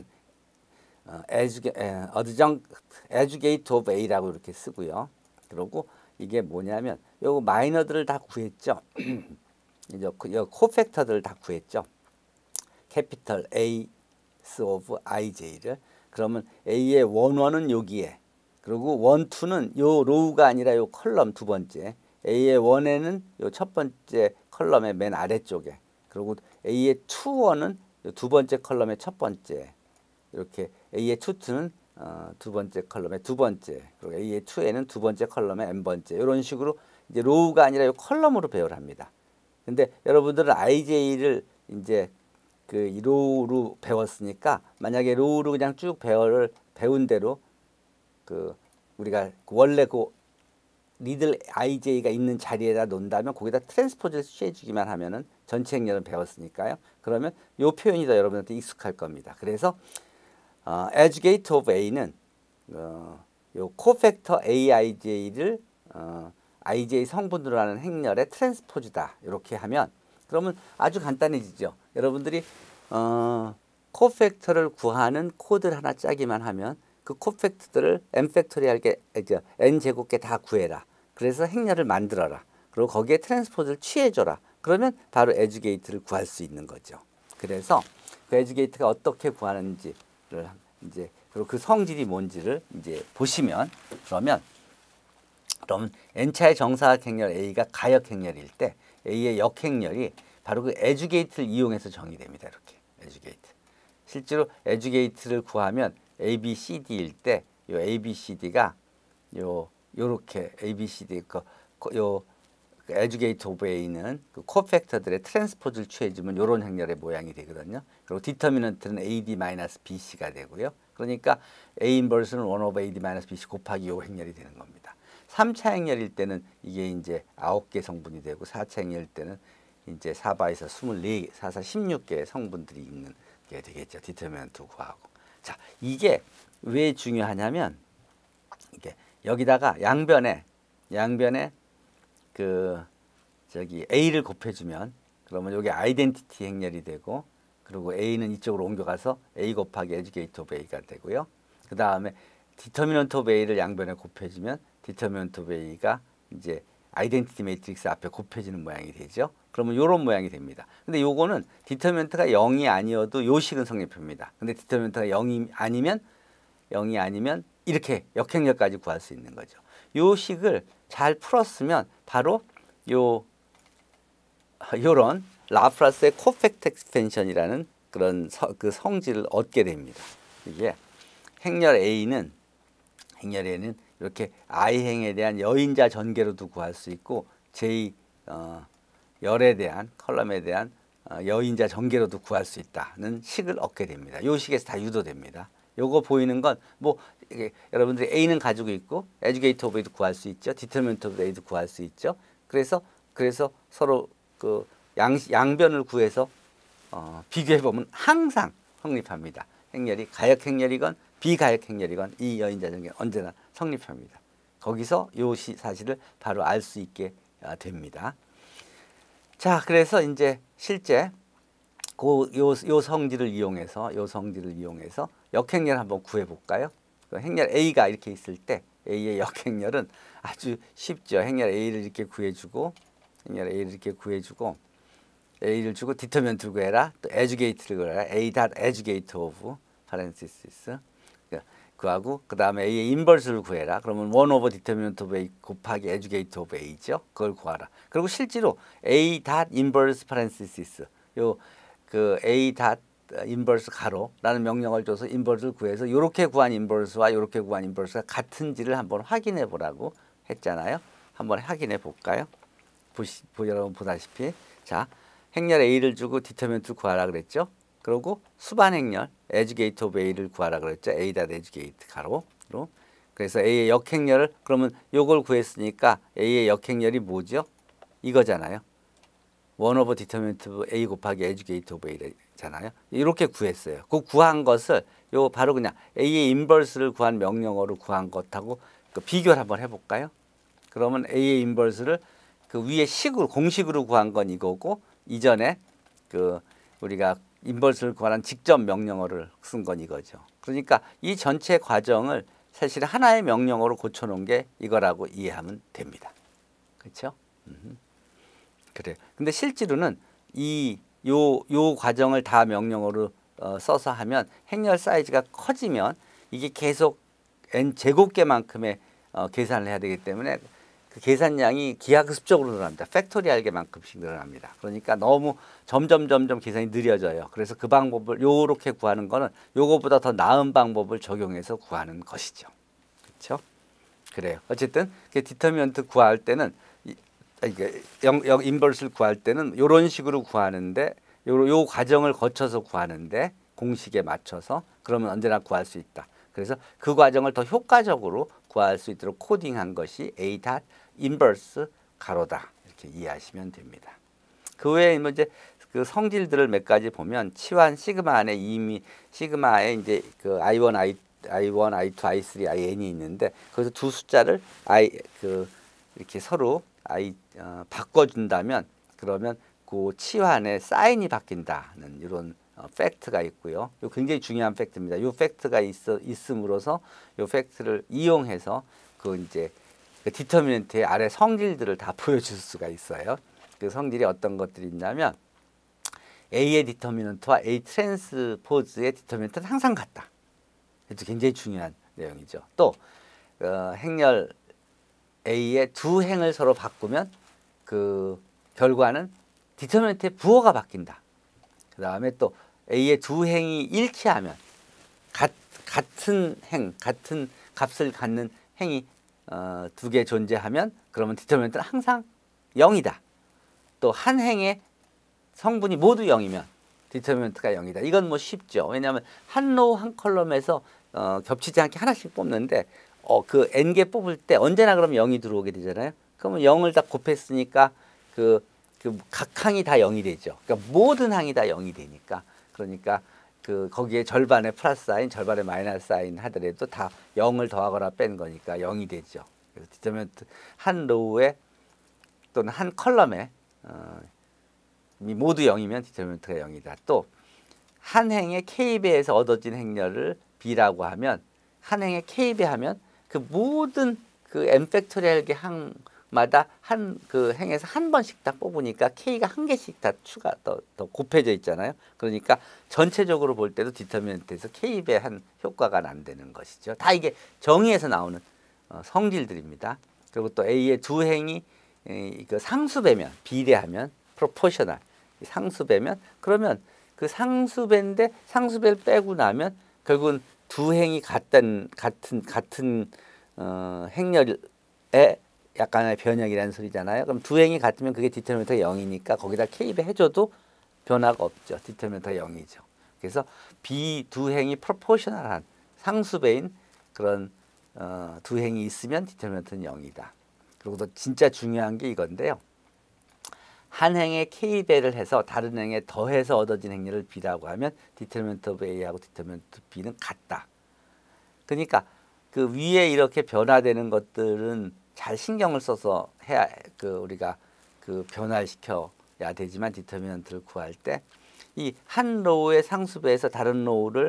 에듀게이트 오브 A라고 이렇게 쓰고요. 그리고 이게 뭐냐면 요거 마이너들을 다 구했죠. 이제 코팩터들을 다 구했죠. 캐피털 A 오브 IJ를. 그러면 A의 원원은 여기에, 그리고 원투는 요 로우가 아니라 요 컬럼 두 번째, A의 원에는 요 첫 번째 컬럼의 맨 아래쪽에, 그리고 A의 투원은 요 두 번째 컬럼의 첫 번째, 이렇게 A의 투투는 두 번째 컬럼의 두 번째, 그리고 A의 투에는 두 번째 컬럼의 n번째, 이런 식으로 이제 로우가 아니라 요 컬럼으로 배열합니다. 근데 여러분들은 IJ를 이제 그 로우로 배웠으니까 만약에 로우로 그냥 쭉 배운 대로 그 우리가 원래 그 리들 IJ가 있는 자리에다 놓는다면 거기다 트랜스포즈를 취해주기만 하면은 전체 행렬은 배웠으니까요. 그러면 요 표현이 더 여러분한테 익숙할 겁니다. 그래서 educate of A는 요 코팩터 AIJ를 ij 성분으로 하는 행렬의 트랜스포즈다. 이렇게 하면 그러면 아주 간단해지죠. 여러분들이 코팩터를 구하는 코드를 하나 짜기만 하면 그 코팩터들을 n 팩토리얼게 n 제곱계 다 구해라. 그래서 행렬을 만들어라. 그리고 거기에 트랜스포즈를 취해줘라. 그러면 바로 에듀게이트를 구할 수 있는 거죠. 그래서 그 에듀게이트가 어떻게 구하는지를 이제 그리고 그 성질이 뭔지를 이제 보시면 그러면 n차의 정사각 행렬 A가 가역 행렬일 때 A의 역행렬이 바로 그 에듀게이트를 이용해서 정의됩니다. 이렇게 에듀게이트. 실제로 에듀게이트를 구하면 A, B, C, D일 때 요 A, B, C, D가 요렇게 A, B, C, D 요 에듀게이트 오브 A는 그 코팩터들의 트랜스포즈를 취해주면 요런 행렬의 모양이 되거든요. 그리고 디터미넌트는 AD-BC가 되고요. 그러니까 A 인버스는 1 over AD-BC 곱하기 요 행렬이 되는 겁니다. 3차 행렬일 때는 이게 이제 9개 성분이 되고 4차 행렬일 때는 이제 4바에서 24개, 4사 16개의 성분들이 있는 게 되겠죠. 디터미넌트 구하고. 자, 이게 왜 중요하냐면 이게 여기다가 양변에 그 저기 A를 곱해주면 그러면 여기 아이덴티티 행렬이 되고 그리고 A는 이쪽으로 옮겨가서 A 곱하기 에듀게이트 오브 A가 되고요. 그 다음에 디터미넌트 오브 A를 양변에 곱해주면 디터미넌트 오브 A가 이제 아이덴티티 매트릭스 앞에 곱해지는 모양이 되죠. 그러면 이런 모양이 됩니다. 근데 요거는 디터미넌트가 0이 아니어도 요 식은 성립합니다. 근데 디터미넌트가 0이 아니면 이렇게 역행렬까지 구할 수 있는 거죠. 요 식을 잘 풀었으면 바로 요런 라프라스의 코팩트 익스펜션이라는 그런 그 성질을 얻게 됩니다. 이게 행렬 A는 이렇게 I행에 대한 여인자 전개로도 구할 수 있고 J 열에 대한 컬럼에 대한 여인자 전개로도 구할 수 있다는 식을 얻게 됩니다. 요 식에서 다 유도됩니다. 요거 보이는 건 뭐 여러분들이 A는 가지고 있고 에듀게이트 오브 A도 구할 수 있죠. 디터미넌트 오브 A도 구할 수 있죠. 그래서 서로 그 양변을 구해서 비교해 보면 항상 성립합니다. 행렬이 가역 행렬이건 비가역 행렬이건 이 여인자 전개 언제나 성립합니다. 거기서 요 사실을 바로 알 수 있게 됩니다. 자, 그래서 이제 실제 요 성질을 이용해서 역행렬 한번 구해 볼까요? 그 행렬 A가 이렇게 있을 때 A의 역행렬은 아주 쉽죠. 행렬 A를 이렇게 구해주고 A를 주고 디터미넌트를 구해라. 또 에듀게이트를 구해라. A 닷 에듀게이트 오브 파렌시스 구하고 그 다음에 A의 인버스를 구해라. 그러면 1 오버 디터미넌트 오브 A 곱하기 에듀게이트 오브 A죠. 그걸 구하라. 그리고 실제로 A 닷 인버스 파렌시스 요 그 A 닷 인버스 가로라는 명령을 줘서 인버스를 구해서 이렇게 구한 인버스와 이렇게 구한 인버스가 같은지를 한번 확인해 보라고 했잖아요. 한번 확인해 볼까요? 여러분 보다시피 자 행렬 A를 주고 디터미넌트를 구하라 그랬죠. 그리고 수반 행렬 에듀게이트 오브 A를 구하라 그랬죠. A 닷 에듀게이트 가로로. 그래서 A의 역행렬을 그러면 요걸 구했으니까 A의 역행렬이 뭐죠? 이거잖아요. 1 오버 디터미넌트 A 곱하기 에듀게이트 오브 A잖아요. 이렇게 구했어요. 그 구한 것을 요 바로 그냥 A의 인버스를 구한 명령어로 구한 것하고 그 비교를 한번 해볼까요? 그러면 A의 인버스를 그 위에 식으로 공식으로 구한 건 이거고 이전에 그 우리가 인버스를 구하는 직접 명령어를 쓴 건 이거죠. 그러니까 이 전체 과정을 사실 하나의 명령어로 고쳐놓은 게 이거라고 이해하면 됩니다. 그렇죠? 그래요. 근데 실제로는 요 과정을 다 명령어로 써서 하면 행렬 사이즈가 커지면 이게 계속 n 제곱계만큼의 계산을 해야 되기 때문에 그 계산량이 기하급수적으로 늘어납니다. 팩토리알계만큼씩 늘어납니다. 그러니까 너무 점점 계산이 느려져요. 그래서 그 방법을 요렇게 구하는 거는 요거보다 더 나은 방법을 적용해서 구하는 것이죠. 그렇죠? 그래요. 어쨌든 디터미넌트 구할 때는 인버스를 구할 때는 이런 식으로 구하는데 요 과정을 거쳐서 구하는데 공식에 맞춰서 그러면 언제나 구할 수 있다. 그래서 그 과정을 더 효과적으로 구할 수 있도록 코딩한 것이 A 닷 인버스 가로다. 이렇게 이해하시면 됩니다. 그 외에 뭐 이제 그 성질들을 몇 가지 보면 치환 시그마 안에 이미 시그마에 이제 그 I1, I2, I3, IN이 있는데 거기서 두 숫자를 이렇게 서로 바꿔준다면 그러면 그 치환의 사인이 바뀐다는 이런 팩트가 있고요. 이 굉장히 중요한 팩트입니다. 이 팩트가 있음으로써 이 팩트를 이용해서 그 이제 그 디터미넌트의 아래 성질들을 다 보여줄 수가 있어요. 그 성질이 어떤 것들이 있냐면 A의 디터미넌트와 A 트랜스포즈의 디터미넌트는 항상 같다. 이것도 굉장히 중요한 내용이죠. 또 행렬 A의 두 행을 서로 바꾸면 그 결과는 디터미넌트의 부호가 바뀐다. 그 다음에 또 A의 두 행이 일치하면 같은 행, 같은 값을 갖는 행이 두 개 존재하면 그러면 디터미넌트는 항상 0이다. 또 한 행의 성분이 모두 0이면 디터미넌트가 0이다. 이건 뭐 쉽죠. 왜냐하면 한 로우 한 컬럼에서 겹치지 않게 하나씩 뽑는데 그 n개 뽑을 때 언제나 그러면 0이 들어오게 되잖아요. 그러면 0을 다 곱했으니까 각 항이 다 0이 되죠. 그러니까 모든 항이 다 0이 되니까 그러니까 거기에 절반의 플러스 사인, 절반의 마이너스 사인 하더라도 다 0을 더하거나 뺀 거니까 0이 되죠. 그래서 디터미넌트 한 로우에 또는 한 컬럼에 모두 0이면 디터미넌트가 0이다. 또 한 행의 K배에서 얻어진 행렬을 B라고 하면 한 행의 K배 하면 그 모든 그 n 팩토리얼의 항마다 한 그 행에서 한 번씩 딱 뽑으니까 K가 한 개씩 다 더 곱해져 있잖아요. 그러니까 전체적으로 볼 때도 디터미넌트에서 K배 한 효과가 난다는 것이죠. 다 이게 정의에서 나오는 성질들입니다. 그리고 또 A의 두 행이 그 상수배면 비례하면 프로포셔널 상수배면 그러면 그 상수배인데 상수배를 빼고 나면 결국은 두 행이 같은 행렬에 약간의 변형이라는 소리잖아요. 그럼 두 행이 같으면 그게 디터미넌트가 0이니까 거기다 K배 해줘도 변화가 없죠. 디터미넌트가 0이죠. 그래서 B 두 행이 프로포셔널한 상수배인 그런 두 행이 있으면 디터미넌트는 0이다. 그리고 또 진짜 중요한 게 이건데요. 한 행에 K배를 해서 다른 행에 더해서 얻어진 행렬을 B라고 하면 디터미넌트 오브 A하고 디터미넌트 B는 같다. 그러니까 그 위에 이렇게 변화되는 것들은 잘 신경을 써서 해야 우리가 변화를 시켜야 되지만 디터미넌트를 구할 때 이 한 로우의 상수배에서 다른 로우를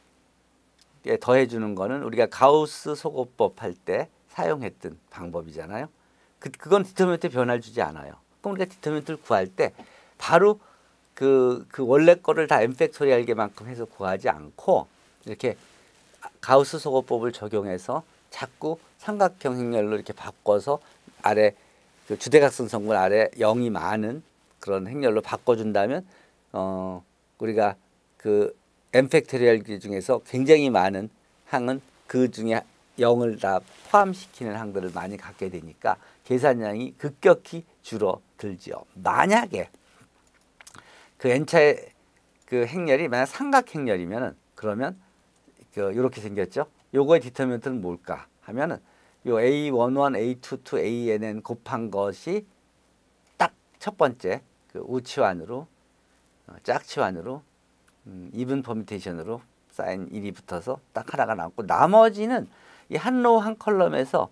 더해주는 거는 우리가 가우스 소거법 할 때 사용했던 방법이잖아요. 그건 디터미넌트 변화를 주지 않아요. 그럼 우리가 디터미넌트를 구할 때 바로 그 원래 거를 다 n 팩토리얼계만큼 해서 구하지 않고 이렇게 가우스 소거법을 적용해서 자꾸 삼각형 행렬로 이렇게 바꿔서 아래 그 주대각선 성분 아래 0이 많은 그런 행렬로 바꿔준다면 우리가 그 n 팩토리얼 중에서 굉장히 많은 항은 그 중에 0을 다 포함시키는 항들을 많이 갖게 되니까 계산량이 급격히 줄어들지요. 만약에 그 n차의 그 행렬이 만약 삼각행렬이면은 그러면 이렇게 생겼죠. 요거의 디터미넌트는 뭘까 하면은 요 A11, A22, ANN 곱한 것이 딱 첫 번째 그 우치환으로 짝치환으로 이븐 퍼뮤테이션으로 사인 1이 붙어서 딱 하나가 남고 나머지는 이 한 로우 한 컬럼에서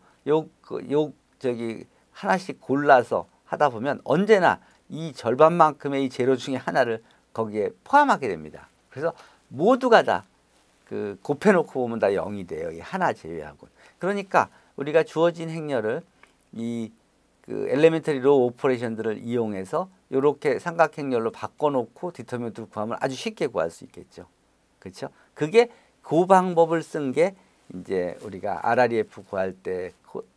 하나씩 골라서 하다 보면 언제나 이 절반만큼의 이 재료 중에 하나를 거기에 포함하게 됩니다. 그래서 모두가 다 곱해놓고 보면 다 0이 돼요. 이 하나 제외하고. 그러니까 우리가 주어진 행렬을 엘레멘터리 로우 오퍼레이션들을 이용해서 이렇게 삼각행렬로 바꿔놓고 디터미넌트를 구하면 아주 쉽게 구할 수 있겠죠. 그렇죠? 그게 그 방법을 쓴 게 이제 우리가 RREF 구할 때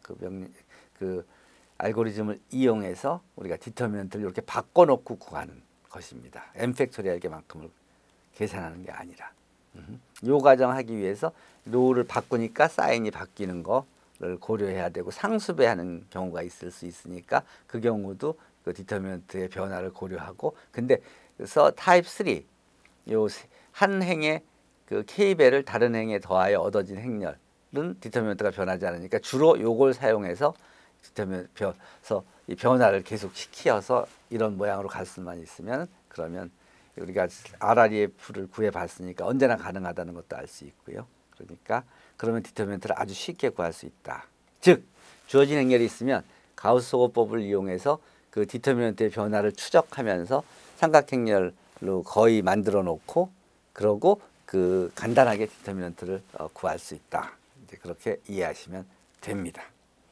알고리즘을 이용해서 우리가 디터미넌트를 이렇게 바꿔놓고 구하는 것입니다. n 팩토리얼계만큼을 계산하는 게 아니라. 요 과정 하기 위해서 로우를 바꾸니까 사인이 바뀌는 거를 고려해야 되고 상수배하는 경우가 있을 수 있으니까 그 경우도 그 디터미넌트의 변화를 고려하고 근데 그래서 타입 3 요 한 행의 그 K배를 다른 행에 더하여 얻어진 행렬은 디터미넌트가 변하지 않으니까 주로 요걸 사용해서 이 변화를 계속 시켜서 이런 모양으로 갈 수만 있으면 그러면 우리가 RREF를 구해봤으니까 언제나 가능하다는 것도 알 수 있고요. 그러니까 그러면 디터미넌트를 아주 쉽게 구할 수 있다. 즉 주어진 행렬이 있으면 가우스 소거법을 이용해서 그 디터미넌트의 변화를 추적하면서 삼각행렬로 거의 만들어 놓고 그러고 그 간단하게 디터미넌트를 구할 수 있다. 이제 그렇게 이해하시면 됩니다.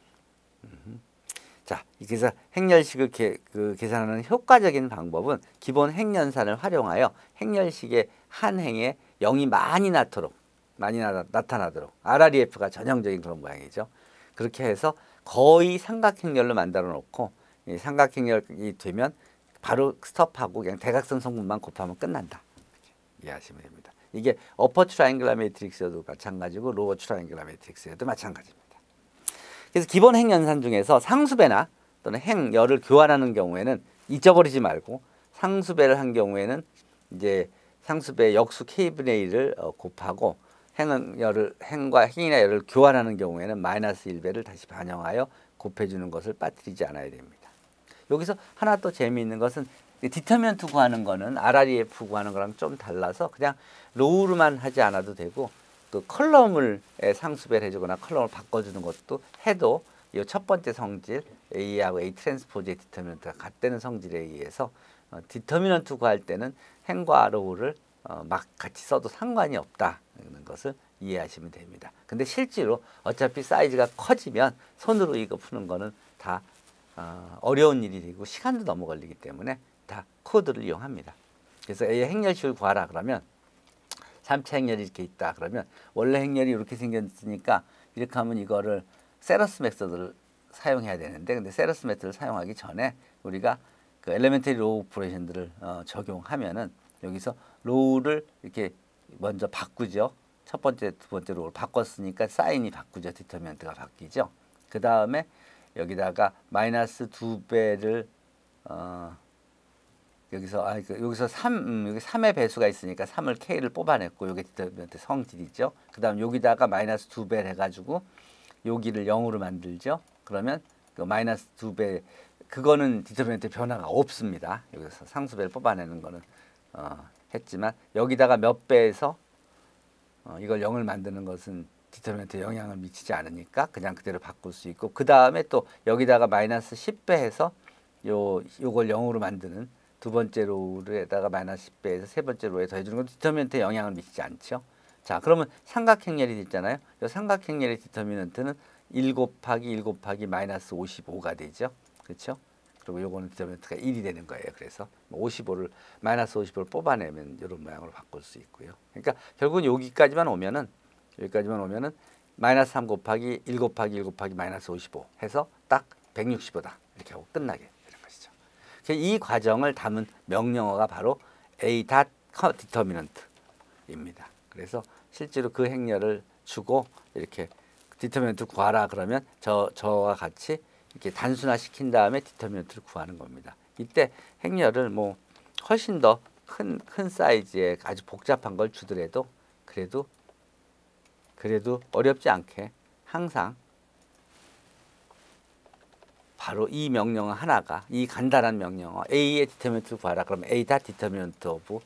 자, 그래서 행렬식을 계산하는 효과적인 방법은 기본 행연산을 활용하여 행렬식의 한 행에 0이 많이 나타나도록 RREF가 전형적인 그런 모양이죠. 그렇게 해서 거의 삼각행렬로 만들어 놓고 이 삼각행렬이 되면 바로 스톱하고 그냥 대각선 성분만 곱하면 끝난다. 이렇게 이해하시면 됩니다. 이게 어퍼 트라이앵글라 매트릭스여도 마찬가지고 로어 트라이앵글라 매트릭스여도 마찬가지입니다. 그래서 기본 행연산 중에서 상수배나 또는 행열을 교환하는 경우에는 잊어버리지 말고 상수배를 한 경우에는 이제 상수배 역수 k분의 1을 곱하고 행과 행이나 열을 교환하는 경우에는 마이너스 1배를 다시 반영하여 곱해주는 것을 빠뜨리지 않아야 됩니다. 여기서 하나 또 재미있는 것은 디터미넌트 구하는 거는 RREF 구하는 거랑 좀 달라서 그냥 로우로만 하지 않아도 되고 그 컬럼을 상수배를 해주거나 컬럼을 바꿔주는 것도 해도 이 첫 번째 성질 A하고 A 트랜스포즈의 디터미넌트가 같다는 성질에 의해서 디터미넌트 구할 때는 행과 로우를 막 같이 써도 상관이 없다는 것을 이해하시면 됩니다. 근데 실제로 어차피 사이즈가 커지면 손으로 이거 푸는 거는 다 어려운 일이 되고 시간도 너무 걸리기 때문에 다 코드를 이용합니다. 그래서 A의 행렬식을 구하라 그러면 3차 행렬이 이렇게 있다 그러면 원래 행렬이 이렇게 생겼으니까 이렇게 하면 이거를 세러스 메서드를 사용해야 되는데 근데 세러스 메서드를 사용하기 전에 우리가 그 엘레멘터리 로우 오퍼레이션들을 적용하면은 여기서 로우를 이렇게 먼저 바꾸죠. 첫 번째, 두 번째 로우를 바꿨으니까 사인이 바꾸죠. 디터미넌트가 바뀌죠. 그 다음에 여기다가 마이너스 2배를 여기서 3, 여기 3의 배수가 있으니까 3을 K를 뽑아냈고 여기 디터미넌트 성질이죠. 그 다음 여기다가 마이너스 2배를 해가지고 여기를 0으로 만들죠. 그러면 그 마이너스 2배 그거는 디터미넌트 변화가 없습니다. 여기서 상수배를 뽑아내는 거는 했지만 여기다가 몇 배에서 이걸 0을 만드는 것은 디터미넌트에 영향을 미치지 않으니까 그냥 그대로 바꿀 수 있고 그 다음에 또 여기다가 마이너스 10배 해서 요걸 0으로 만드는 두 번째 로우에다가 마이너스 10배에서 세 번째 로우에 더해주는 건 디터미넌트에 영향을 미치지 않죠. 자, 그러면 삼각행렬이 있잖아요. 이 삼각행렬의 디터미넌트는 1 곱하기 1 곱하기 마이너스 55가 되죠. 그렇죠? 그리고 요거는 디터미넌트가 1이 되는 거예요. 그래서 55를 마이너스 55를 뽑아내면 이런 모양으로 바꿀 수 있고요. 그러니까 결국은 여기까지만 오면은 마이너스 3 곱하기 1 곱하기 1 곱하기 마이너스 55 해서 딱 165다. 이렇게 하고 끝나게 되는 것이죠. 이 과정을 담은 명령어가 바로 A 닷 디터미넌트입니다. 그래서 실제로 그 행렬을 주고 이렇게 디터미넌트 구하라 그러면 저와 같이 이렇게 단순화 시킨 다음에 디터미넌트를 구하는 겁니다. 이때 행렬을 뭐 훨씬 더 큰 사이즈의 아주 복잡한 걸 주더라도 그래도 어렵지 않게 항상 바로 이 명령어 하나가 이 간단한 명령어 A의 디터미넌트를 구하라 그러면 A 닷 디터미넌트 오브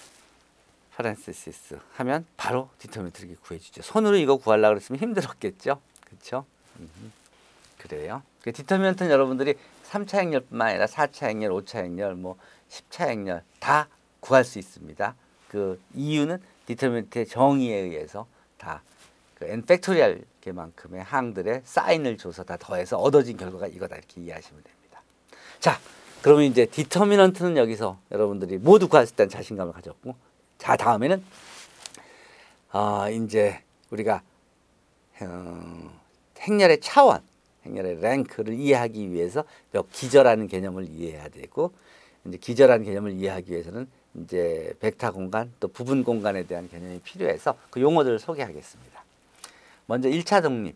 파렌시스 하면 바로 디터미넌트를 구해주죠. 손으로 이거 구하려고 그랬으면 힘들었겠죠. 그렇죠? 그래요. 그 디터미넌트는 여러분들이 3차 행렬뿐만 아니라 4차 행렬, 5차 행렬, 뭐 10차 행렬 다 구할 수 있습니다. 그 이유는 디터미넌트의 정의에 의해서 다 그 n 팩토리얼 개만큼의 항들의 사인을 줘서 다 더해서 얻어진 결과가 이거다 이렇게 이해하시면 됩니다. 자, 그러면 이제 디터미넌트는 여기서 여러분들이 모두 구할 수 있다는 자신감을 가졌고, 자 다음에는 이제 우리가 행렬의 차원, 행렬의 랭크를 이해하기 위해서 기저라는 개념을 이해해야 되고, 이제 기저라는 개념을 이해하기 위해서는 이제 벡터 공간 또 부분 공간에 대한 개념이 필요해서 그 용어들을 소개하겠습니다. 먼저 1차 독립.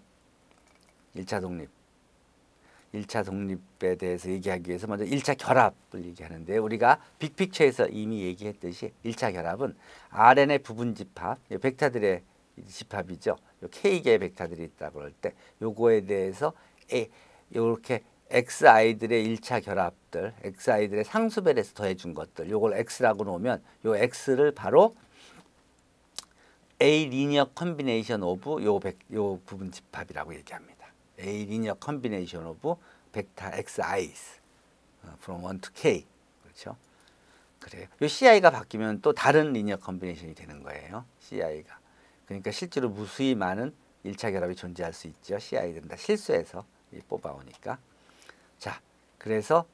1차 독립에 대해서 얘기하기 위해서 먼저 1차 결합을 얘기하는데, 우리가 빅픽처에서 이미 얘기했듯이 1차 결합은 RN의 부분 집합, 벡터들의 집합이죠. K개의 벡터들이 있다고 할 때 요거에 대해서 이렇게 XI들의 1차 결합들, XI들의 상수배를 해서 더해준 것들, 요걸 X라고 놓으면 요 X를 바로 A 리니어 컨비네이션 오브 요 부분 집합이라고 얘기합니다. A 리니어 컨비네이션 오브 벡터 xi's from 1 to k. 그렇죠? 그래요. 요 ci가 바뀌면 또 다른 리니어 컨비네이션이 되는 거예요. ci가. 그러니까 실제로 무수히 많은 1차 결합이 존재할 수 있죠. ci들은 다 실수해서 뽑아오니까. 자, 그래서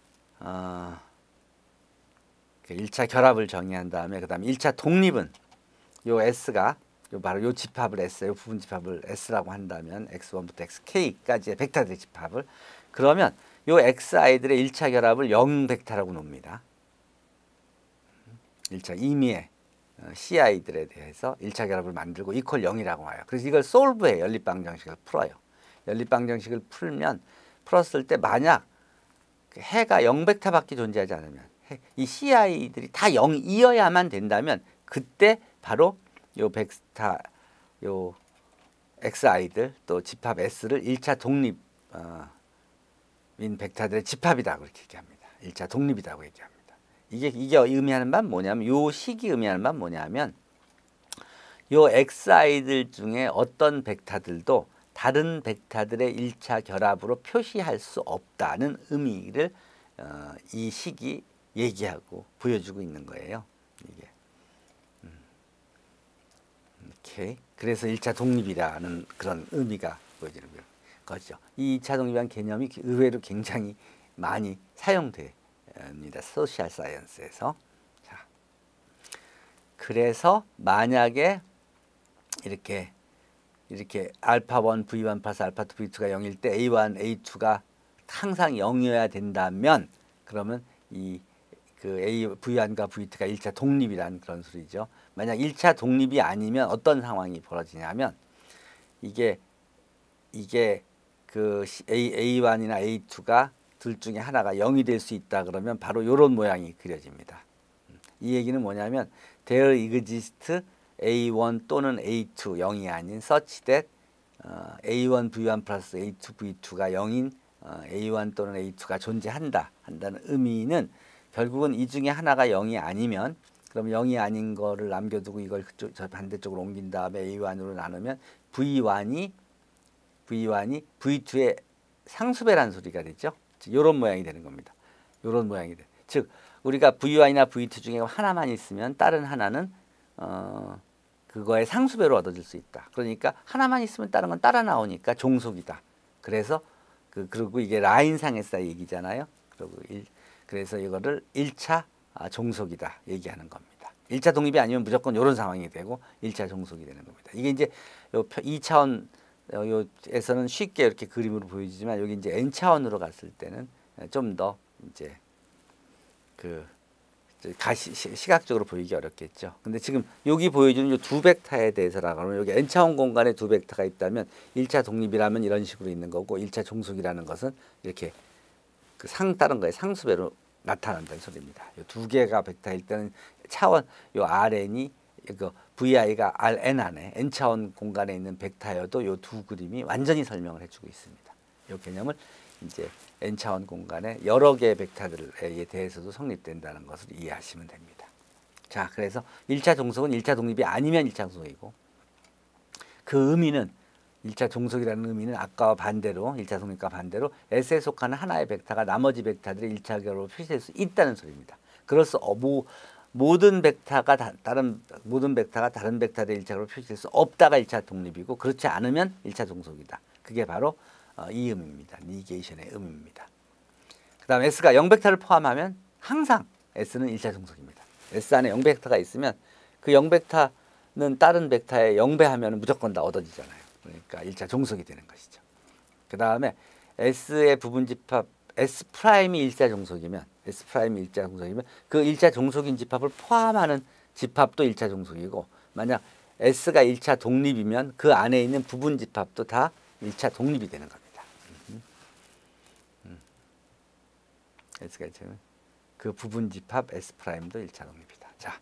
1차 결합을 정의한 다음에 그 다음에 1차 독립은 요 S가 바로 요 집합을 S, 요 부분 집합을 S라고 한다면 X1부터 XK까지의 벡터들의 집합을, 그러면 요 XI들의 1차 결합을 0 벡터라고 놉니다. 1차 임의의 CI들에 대해서 1차 결합을 만들고 이퀄 0이라고 와요. 그래서 이걸 솔브해 연립방정식을 풀어요. 연립방정식을 풀었을 때 만약 해가 0 벡터밖에 존재하지 않으면 이 CI들이 다 0이어야만 된다면 그때 바로 요 벡터 요 XI들 또 집합 S를 1차 독립인 벡터들의 집합이다 그렇게 얘기합니다. 1차 독립이라고 얘기합니다. 이게 의미하는 바는 뭐냐면 요 식이 의미하는 바는 뭐냐면 요 XI들 중에 어떤 벡터들도 다른 벡터들의 1차 결합으로 표시할 수 없다는 의미를 이 식이 얘기하고 보여주고 있는 거예요. 이게. 오케이. 그래서 1차 독립이라는 그런 의미가 보여지는 거죠. 이 2차 독립이라는 개념이 의외로 굉장히 많이 사용됩니다. 소셜 사이언스에서. 자, 그래서 만약에 이렇게 알파 1, V1 플러스 알파 2, V2가 0일 때 A1, A2가 항상 0이어야 된다면 그러면 그 V1과 V2가 1차 독립이라는 그런 소리죠. 만약 1차 독립이 아니면 어떤 상황이 벌어지냐면 이게 그 A1이나 A2가 둘 중에 하나가 0이 될 수 있다 그러면 바로 이런 모양이 그려집니다. 이 얘기는 뭐냐면 there exists A1 또는 A2 0이 아닌 such that A1 V1 플러스 A2 V2가 0인 A1 또는 A2가 존재한다 한다는 의미는 결국은 이 중에 하나가 0이 아니면 그럼 0이 아닌 거를 남겨두고 이걸 저 반대쪽으로 옮긴 다음에 A1으로 나누면 V1이 V2의 상수배라는 소리가 되죠. 이런 모양이 되는 겁니다. 이런 모양이 돼. 즉 우리가 V1이나 V2 중에 하나만 있으면 다른 하나는 그거의 상수배로 얻어질 수 있다. 그러니까 하나만 있으면 다른 건 따라 나오니까 종속이다. 그래서 그리고 이게 라인상에서 얘기잖아요. 그래서 이거를 1차 종속이다 얘기하는 겁니다. 1차 독립이 아니면 무조건 이런 상황이 되고 1차 종속이 되는 겁니다. 이게 이제 2차원 에서는 쉽게 이렇게 그림으로 보여지지만 여기 이제 N차원으로 갔을 때는 좀 더 이제 시각적으로 보이기 어렵겠죠. 근데 지금 여기 보여주는 이 두 벡터에 대해서라고 하면 여기 N차원 공간에 두 벡터가 있다면 1차 독립이라면 이런 식으로 있는 거고 1차 종속이라는 것은 이렇게 그 다른 거에 상수배로 나타난다는 소리입니다. 이 두 개가 벡터일 때는 차원 요 RN이 VI가 Rn 안에 N차원 공간에 있는 벡터여도 이 두 그림이 완전히 설명을 해주고 있습니다. 이 개념을 이제 N차원 공간에 여러 개의 벡터들에 대해서도 성립된다는 것을 이해하시면 됩니다. 자, 그래서 1차 종속은 1차 독립이 아니면 1차 종속이고 그 의미는 1차 종속이라는 의미는 아까와 반대로 1차 독립과 반대로 S에 속하는 하나의 벡터가 나머지 벡터들의 1차 결합으로 표시될 수 있다는 소리입니다. 그래서 모든 벡터가 다른 벡터의 1차 결합으로 표시될 수 없다가 1차 독립이고 그렇지 않으면 1차 종속이다. 그게 바로 이 의미입니다. 니게이션의 의미입니다. 그 다음 S가 0벡터를 포함하면 항상 S는 1차 종속입니다. S 안에 0벡터가 있으면 그 0벡터는 다른 벡터에 0배하면 무조건 다 얻어지잖아요. 그러니까 1차 종속이 되는 것이죠. 그 다음에 S의 부분집합 S'이 1차 종속이면 그 1차 종속인 집합을 포함하는 집합도 1차 종속이고 만약 S가 1차 독립이면 그 안에 있는 부분 집합도 다 1차 독립이 되는 겁니다. S가 1차면 그 부분 집합 S'도 1차 독립이다. 자,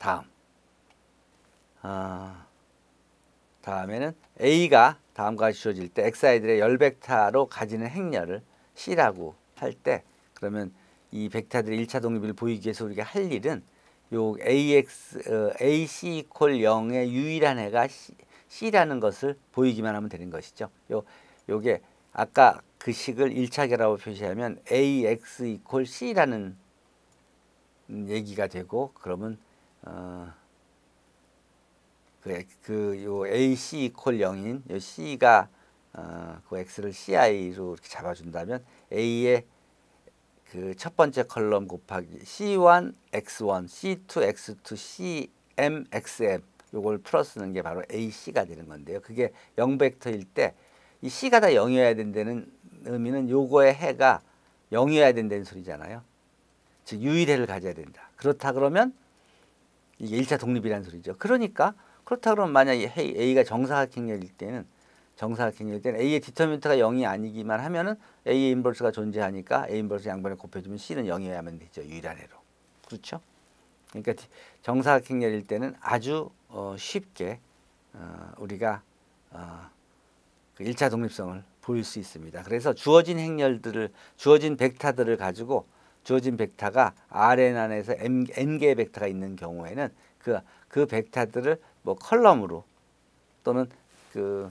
다음에는 A가 다음과 같이 주어질 때 XI들의 열 벡터로 가지는 행렬을 C라고 할 때 그러면 이 벡터들의 1차 독립을 보이기 위해서 우리가 할 일은 요 AC 이퀄 0의 유일한 해가 C라는 것을 보이기만 하면 되는 것이죠. 요게 아까 그 식을 1차 결합으로 표시하면 AX 이퀄 C라는 얘기가 되고, 그러면 요 AC 이퀄 0인 요 C가 그 X를 CI로 이렇게 잡아준다면 A의 그 첫 번째 컬럼 곱하기 C1 X1 C2 X2 CM XM 요걸 풀어쓰는 게 바로 AC가 되는 건데요. 그게 0벡터일 때 이 C가 다 0이어야 된다는 의미는 요거의 해가 0이어야 된다는 소리잖아요. 즉 유일해를 가져야 된다. 그렇다 그러면 이게 1차 독립이라는 소리죠. 그러니까 그렇다 그러면 만약에 A가 정사각형일 때는 A의 디터미넌트가 0이 아니기만 하면은 A의 인버스가 존재하니까 A 인버스 양변에 곱해주면 C는 0이어야만 되죠. 유일한 해로. 그렇죠? 그러니까 정사각형열일 때는 아주 쉽게 우리가 그 1차 독립성을 보일 수 있습니다. 그래서 주어진 벡터들을 가지고 주어진 벡터가 Rn 안에서 n개의 벡터가 있는 경우에는 그 벡터들을 뭐 컬럼으로 또는 그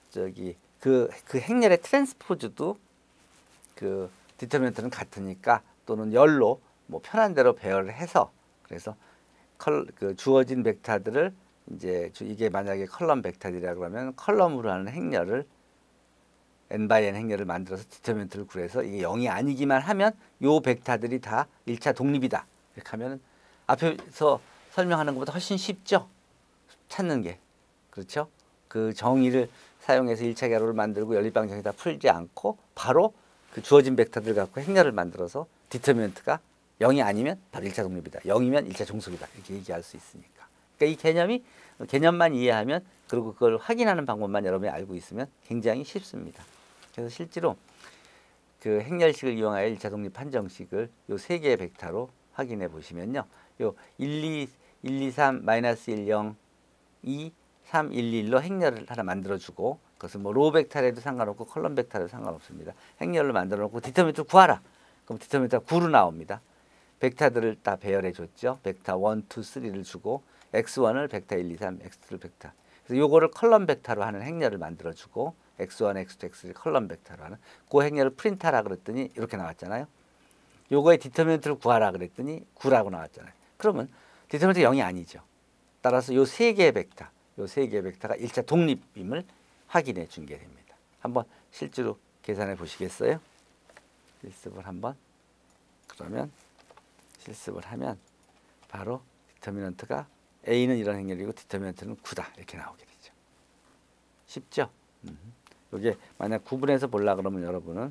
행렬의 트랜스포즈도 그 디터미넌트는 같으니까 또는 열로 뭐 편한 대로 배열을 해서 그래서 그 주어진 벡터들을 이제 이게 만약에 컬럼 벡터들이라 그러면 컬럼으로 하는 행렬을 n×n 행렬을 만들어서 디터미넌트를 구해서 이게 0이 아니기만 하면 요 벡터들이 다 1차 독립이다. 이렇게 하면은 앞에서 설명하는 것보다 훨씬 쉽죠. 찾는 게. 그렇죠? 그 정의를 사용해서 1차 결합을 만들고 연립방정에다 풀지 않고 바로 그 주어진 벡터들 갖고 행렬을 만들어서 디터미넌트가 0이 아니면 바로 1차 독립이다. 0이면 1차 종속이다. 이렇게 얘기할 수 있으니까. 그러니까 이 개념만 이해하면 그리고 그걸 확인하는 방법만 여러분이 알고 있으면 굉장히 쉽습니다. 그래서 실제로 그 행렬식을 이용하여 1차 독립 판정식을 요 세 개의 벡터로 확인해 보시면요. 요 1, 2, 3, 마이너스 1, 0, 2, 3, 1, 1로 행렬을 하나 만들어주고 그것은 뭐 로우 벡터라도 상관없고 컬럼 벡터라도 상관없습니다. 행렬을 만들어 놓고 디터미넌트를 구하라. 그럼 디터미넌트가 9로 나옵니다. 벡터들을 다 배열해 줬죠. 벡터 1, 2, 3를 주고 x1을 벡터 1, 2, 3, x2를 벡터. 그래서 요거를 컬럼 벡터로 하는 행렬을 만들어 주고 x1, x2, x3 컬럼 벡터로 하는 그 행렬을 프린트하라 그랬더니 이렇게 나왔잖아요. 요거의 디터미넌트를 구하라 그랬더니 9라고 나왔잖아요. 그러면 디터미넌트 0이 아니죠. 따라서 요 세 개의 벡터가 1차 독립임을 확인해 준 게 됩니다. 한번 실제로 계산해 보시겠어요? 실습을 한번. 그러면 실습을 하면 바로 디터미넌트가 A는 이런 행렬이고 디터미넌트는 9다. 이렇게 나오게 되죠. 쉽죠? 이게 만약 구분해서 보려고 그러면 여러분은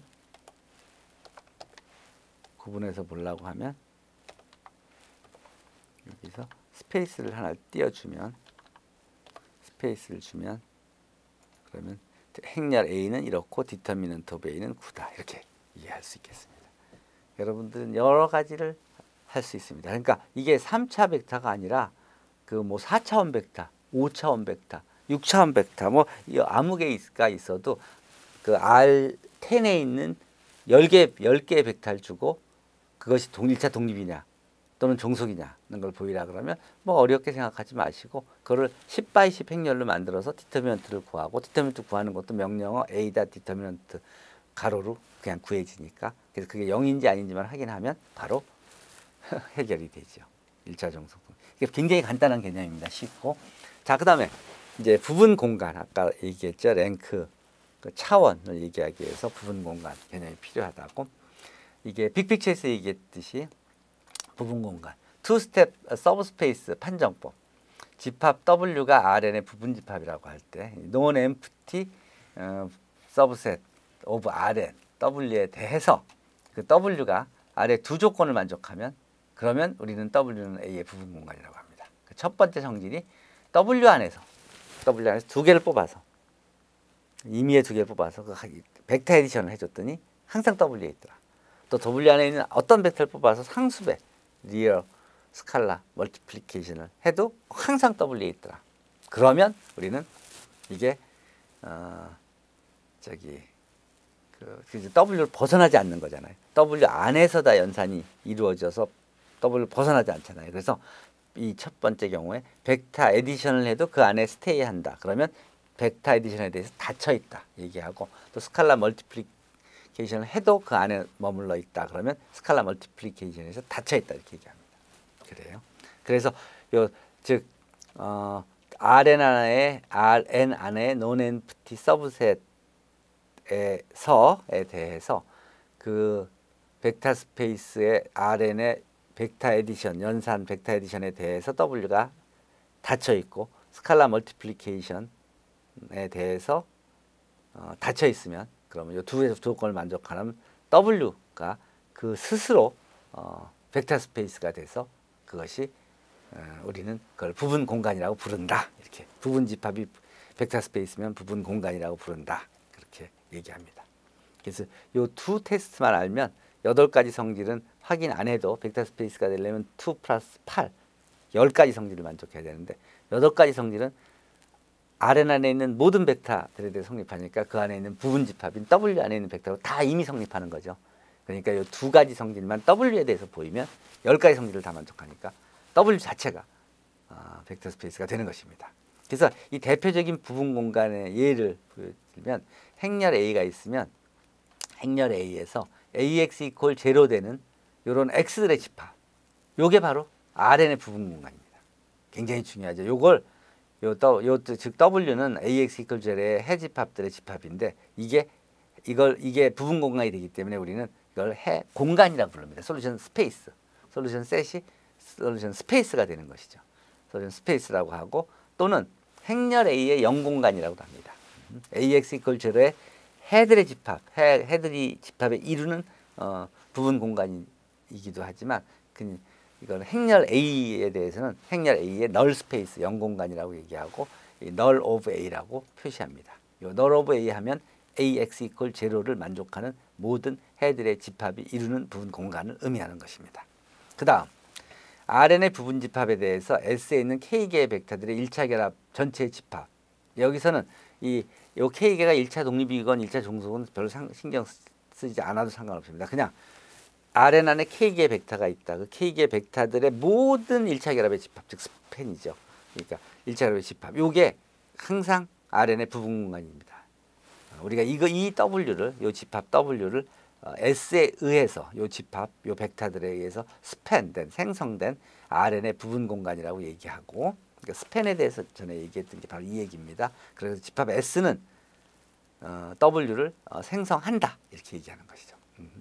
구분해서 보려고 하면 여기서 스페이스를 하나 띄워주면 스페이스를 주면 그러면 행렬 A는 이렇고 디터미넌트 오브 A는 9다. 이렇게 이해할 수 있겠습니다. 여러분들은 여러 가지를 할 수 있습니다. 그러니까 이게 3차 벡터가 아니라 그 뭐 4차원 벡터, 5차원 벡터, 6차원 벡터 뭐 아무 개가 있어도 그 R10에 있는 10개의 벡터를 주고 그것이 1차 독립이냐 또는 종속이냐는 걸 보이라 그러면 뭐 어렵게 생각하지 마시고 그거를 10×10 행렬로 만들어서 디터미넌트를 구하고 디터미넌트 구하는 것도 명령어 A다 디터미넌트 가로로 그냥 구해지니까 그래서 그게 0인지 아닌지만 확인하면 바로 해결이 되죠. 1차 종속. 이게 굉장히 간단한 개념입니다. 쉽고. 자, 그다음에 이제 부분 공간 아까 얘기했죠. 랭크 그 차원을 얘기하기 위해서 부분 공간 개념이 필요하다고. 이게 빅픽처에서 얘기했듯이 부분 공간, 투 스텝 서브스페이스 판정법. 집합 W가 Rn의 부분 집합이라고 할 때 non empty subset of Rn W에 대해서 그 W가 R의 두 조건을 만족하면 그러면 우리는 W는 A의 부분 공간이라고 합니다. 그 첫 번째 성질이 W 안에서 두 개를 뽑아서 임의의 두 개를 뽑아서 그 벡터 에디션을 해줬더니 항상 W에 있더라. 또 W 안에 있는 어떤 벡터를 뽑아서 상수배 리얼 스칼라 멀티플리케이션을 해도 항상 W에 있더라. 그러면 우리는 이게 W를 벗어나지 않는 거잖아요. W 안에서 다 연산이 이루어져서 W를 벗어나지 않잖아요. 그래서 이 첫 번째 경우에 벡터 에디션을 해도 그 안에 스테이 한다. 그러면 벡터 에디션에 대해서 닫혀 있다 얘기하고, 또 스칼라 멀티플리케이션을 해도 그 안에 머물러 있다 그러면 스칼라 멀티플리케이션에서 닫혀 있다 이렇게 얘기합니다. 그래요. 그래서 즉 Rn 안에 non-empty 서브셋에서에 대해서 그 벡터 스페이스의 Rn의 벡터 에디션, 연산 벡터 에디션에 대해서 W가 닫혀 있고, 스칼라 멀티플리케이션에 대해서 닫혀 있으면, 그러면 이 두 조건을 만족하면 W가 그 스스로 벡터 스페이스가 돼서 그것이 우리는 그걸 부분 공간이라고 부른다. 이렇게 부분 집합이 벡터 스페이스면 부분 공간이라고 부른다. 그렇게 얘기합니다. 그래서 이 두 테스트만 알면 8가지 성질은 확인 안 해도 벡터 스페이스가 되려면 2 플러스 8, 10가지 성질을 만족해야 되는데 8가지 성질은 Rn 안에 있는 모든 벡터들에 대해 성립하니까 그 안에 있는 부분 집합인 W 안에 있는 벡터로 다 이미 성립하는 거죠. 그러니까 이 2가지 성질만 W에 대해서 보이면 10가지 성질을 다 만족하니까 W 자체가 벡터 스페이스가 되는 것입니다. 그래서 이 대표적인 부분 공간의 예를 보여드리면, 행렬 A가 있으면 행렬 A에서 AX 이퀄 제로 되는 이런 X들의 집합, 요게 바로 Rn의 부분 공간입니다. 굉장히 중요하죠. 즉 W는 AX 이퀄 제로의 해집합들의 집합인데 이게 부분 공간이 되기 때문에 우리는 이걸 해 공간이라고 부릅니다. 솔루션 스페이스, 솔루션 셋이 솔루션 스페이스가 되는 것이죠. 솔루션 스페이스라고 하고, 또는 행렬 A의 영공간이라고도 합니다. AX 이퀄 제로의 해들의 집합, 해들이 집합에 이루는 부분 공간이기도 하지만 이건 행렬 A에 대해서는 행렬 A의 널 스페이스, 영공간이라고 얘기하고 널 오브 A라고 표시합니다. 이 널 오브 A 하면 AX 이퀄 제로를 만족하는 모든 해들의 집합이 이루는 부분 공간을 의미하는 것입니다. 그 다음 Rn의 부분 집합에 대해서 S에 있는 K개의 벡터들의 1차 결합 전체의 집합, 여기서는 이 K개가 1차 독립이건 1차 종속은 별로 신경 쓰지 않아도 상관없습니다. 그냥 Rn 안에 K개의 벡터가 있다. 그 K개의 벡터들의 모든 1차 결합의 집합, 즉 스팬이죠. 그러니까 1차 결합의 집합, 요게 항상 Rn의 부분 공간입니다. 우리가 이 W를, 요 집합 W를 S에 의해서 요 집합, 요 벡터들에 의해서 스팬된, 생성된 Rn의 부분 공간이라고 얘기하고, 그러니까 스팬에 대해서 전에 얘기했던 게 바로 이 얘기입니다. 그래서 집합 S는 W를 생성한다 이렇게 얘기하는 것이죠.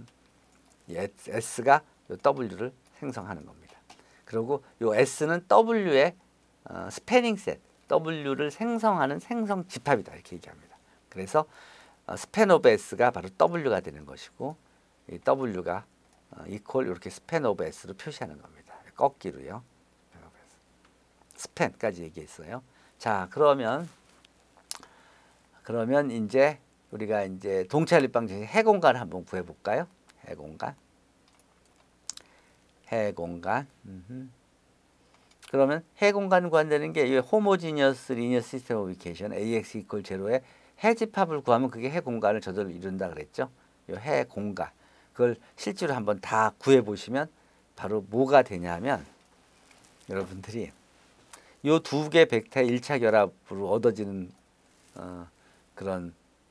S가 요 W를 생성하는 겁니다. 그리고 요 S는 W의 스패닝 셋, W를 생성하는 생성 집합이다 이렇게 얘기합니다. 그래서 스팬 오브 S가 바로 W가 되는 것이고, 이 W가 이퀄 이렇게 스팬 오브 S로 표시하는 겁니다. 꺾기로요. 스팬까지 얘기했어요. 자, 그러면 이제 우리가 이제 동체연립 방정식 해공간을 한번 구해 볼까요? 해공간. 그러면 해공간 구한다는 게 이 호모지니어스 리니어 시스템 오브 이퀘이션 AX 이퀄 제로의 해집합을 구하면 그게 해공간을 저절로 이룬다 그랬죠. 이 해공간. 그걸 실제로 한번 다 구해 보시면 바로 뭐가 되냐면, 여러분들이 요 두 개 벡터의 1차 결합으로 얻어지는 그런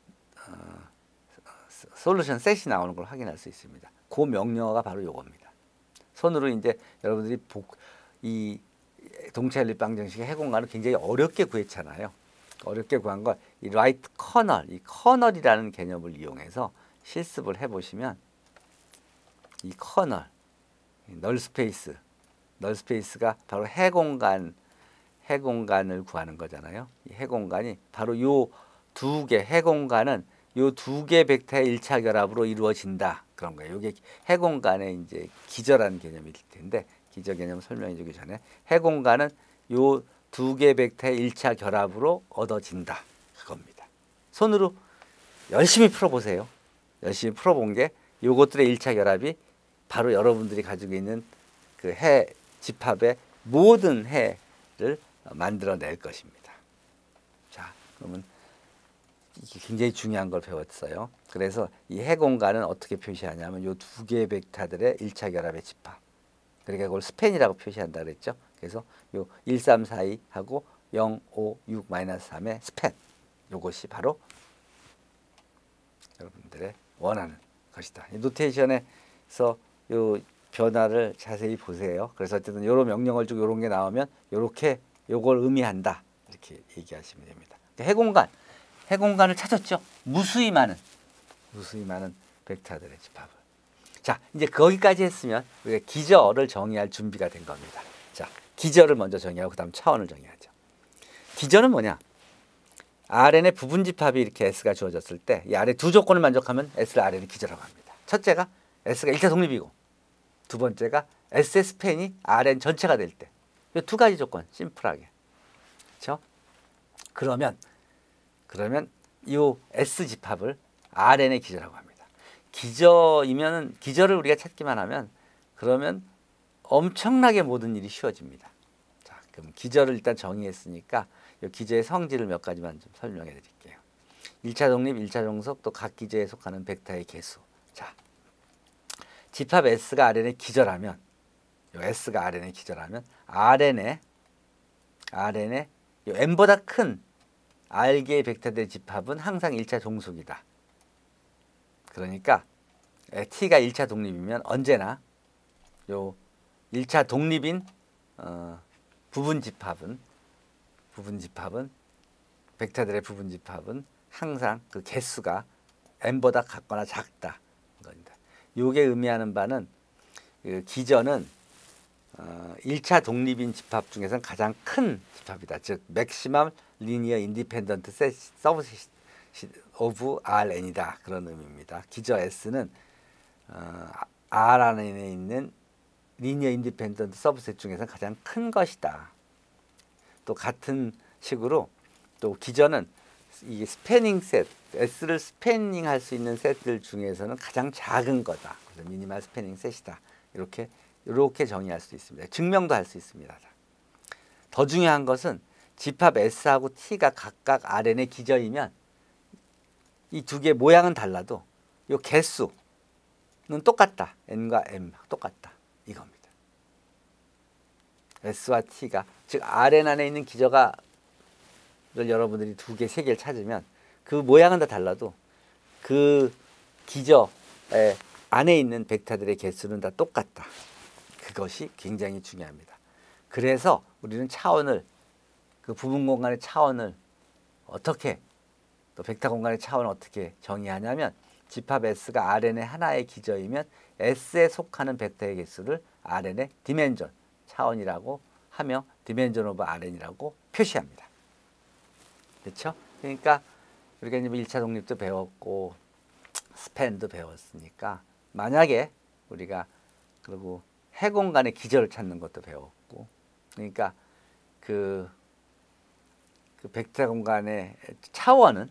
솔루션 셋이 나오는 걸 확인할 수 있습니다. 그 명령어가 바로 요겁니다. 손으로 이제 여러분들이 이 동체연립 방정식의 해공간을 굉장히 어렵게 구했잖아요. 어렵게 구한 걸 이 라이트 커널, 이 커널이라는 개념을 이용해서 실습을 해보시면 이 커널, 널 스페이스가 바로 해공간을 구하는 거잖아요. 이 해공간이 바로 요 두 개, 해공간은 요 두 개 벡터의 1차 결합으로 이루어진다 그런 거예요. 이게 해공간의 이제 기저라는 개념일 텐데, 기저 개념 설명해 주기 전에 해공간은 요 두 개 벡터의 1차 결합으로 얻어진다 그겁니다. 손으로 열심히 풀어보세요. 열심히 풀어본 게 요것들의 1차 결합이 바로 여러분들이 가지고 있는 그 해 집합의 모든 해를 만들어낼 것입니다. 자, 그러면 이게 굉장히 중요한 걸 배웠어요. 그래서 이 해공간은 어떻게 표시하냐면 요 두 개의 벡터들의 1차 결합의 집합. 그러니까 그걸 스팬이라고 표시한다 그랬죠. 그래서 요 1, 3, 4, 2 하고 0, 5, 6, 마이너스 3의 스팬. 이것이 바로 여러분들의 원하는 것이다. 이 노테이션에서 요 변화를 자세히 보세요. 그래서 어쨌든 이런 명령을 주고 이런 게 나오면 이렇게 요걸 의미한다. 이렇게 얘기하시면 됩니다. 해공간을 찾았죠. 무수히 많은 벡터들의 집합을. 자, 이제 거기까지 했으면 우리가 기저를 정의할 준비가 된 겁니다. 자, 기저를 먼저 정의하고 그다음 차원을 정의하죠. 기저는 뭐냐? RN의 부분 집합이 이렇게 S가 주어졌을 때 이 아래 두 조건을 만족하면 S를 RN의 기저라고 합니다. 첫째가 S가 1차 독립이고 두 번째가 S의 스팬이 RN 전체가 될 때. 이 두 가지 조건 심플하게. 그렇죠? 그러면 이 S 집합을 RN의 기저라고 합니다. 기저를 우리가 찾기만 하면 그러면 엄청나게 모든 일이 쉬워집니다. 자, 그럼 기저를 일단 정의했으니까 이 기저의 성질을 몇 가지만 좀 설명해 드릴게요. 1차 독립, 1차 종속, 또 각 기저에 속하는 벡터의 개수. 자, 집합 S가 RN의 기저라면, S가 RN의 기저라면 RN의 N보다 큰 R개의 벡터들의 집합은 항상 1차 종속이다. 그러니까 T가 1차 독립이면 언제나 요 1차 독립인 부분 집합은 벡터들의 부분 집합은 항상 그 개수가 n보다 같거나 작다. 이게 의미하는 바는 그 기저는 1차 독립인 집합 중에서는 가장 큰 집합이다. 즉 맥시멈 리니어 인디펜던트 서브셋 오브 RN이다. 그런 의미입니다. 기저 S는 R 안에 있는 리니어 인디펜던트 서브셋 중에서 가장 큰 것이다. 또 같은 식으로 또 기저는 이 스패닝 셋, S를 스패닝 할 수 있는 셋들 중에서는 가장 작은 거다. 그래서 미니멀 스패닝 셋이다. 이렇게 정의할 수 있습니다. 증명도 할 수 있습니다. 더 중요한 것은 집합 S하고 T가 각각 RN의 기저이면 이 두 개의 모양은 달라도 이 개수는 똑같다. N과 M 똑같다. 이겁니다. S와 T가 즉 RN 안에 있는 기저를 여러분들이 두 개, 세 개를 찾으면 그 모양은 다 달라도 그 기저 안에 있는 벡터들의 개수는 다 똑같다. 그것이 굉장히 중요합니다. 그래서 우리는 그 부분 공간의 차원을 어떻게 또 벡터 공간의 차원을 어떻게 정의하냐면 집합 S가 RN의 하나의 기저이면 S에 속하는 벡터의 개수를 RN의 디멘전 차원이라고 하며 디멘전 오브 RN이라고 표시합니다. 그렇죠? 그러니까 우리가 이제 1차 독립도 배웠고 스팬도 배웠으니까 만약에 우리가 그리고 해공간의 기저를 찾는 것도 배웠고 그러니까 그 벡터 공간의 차원은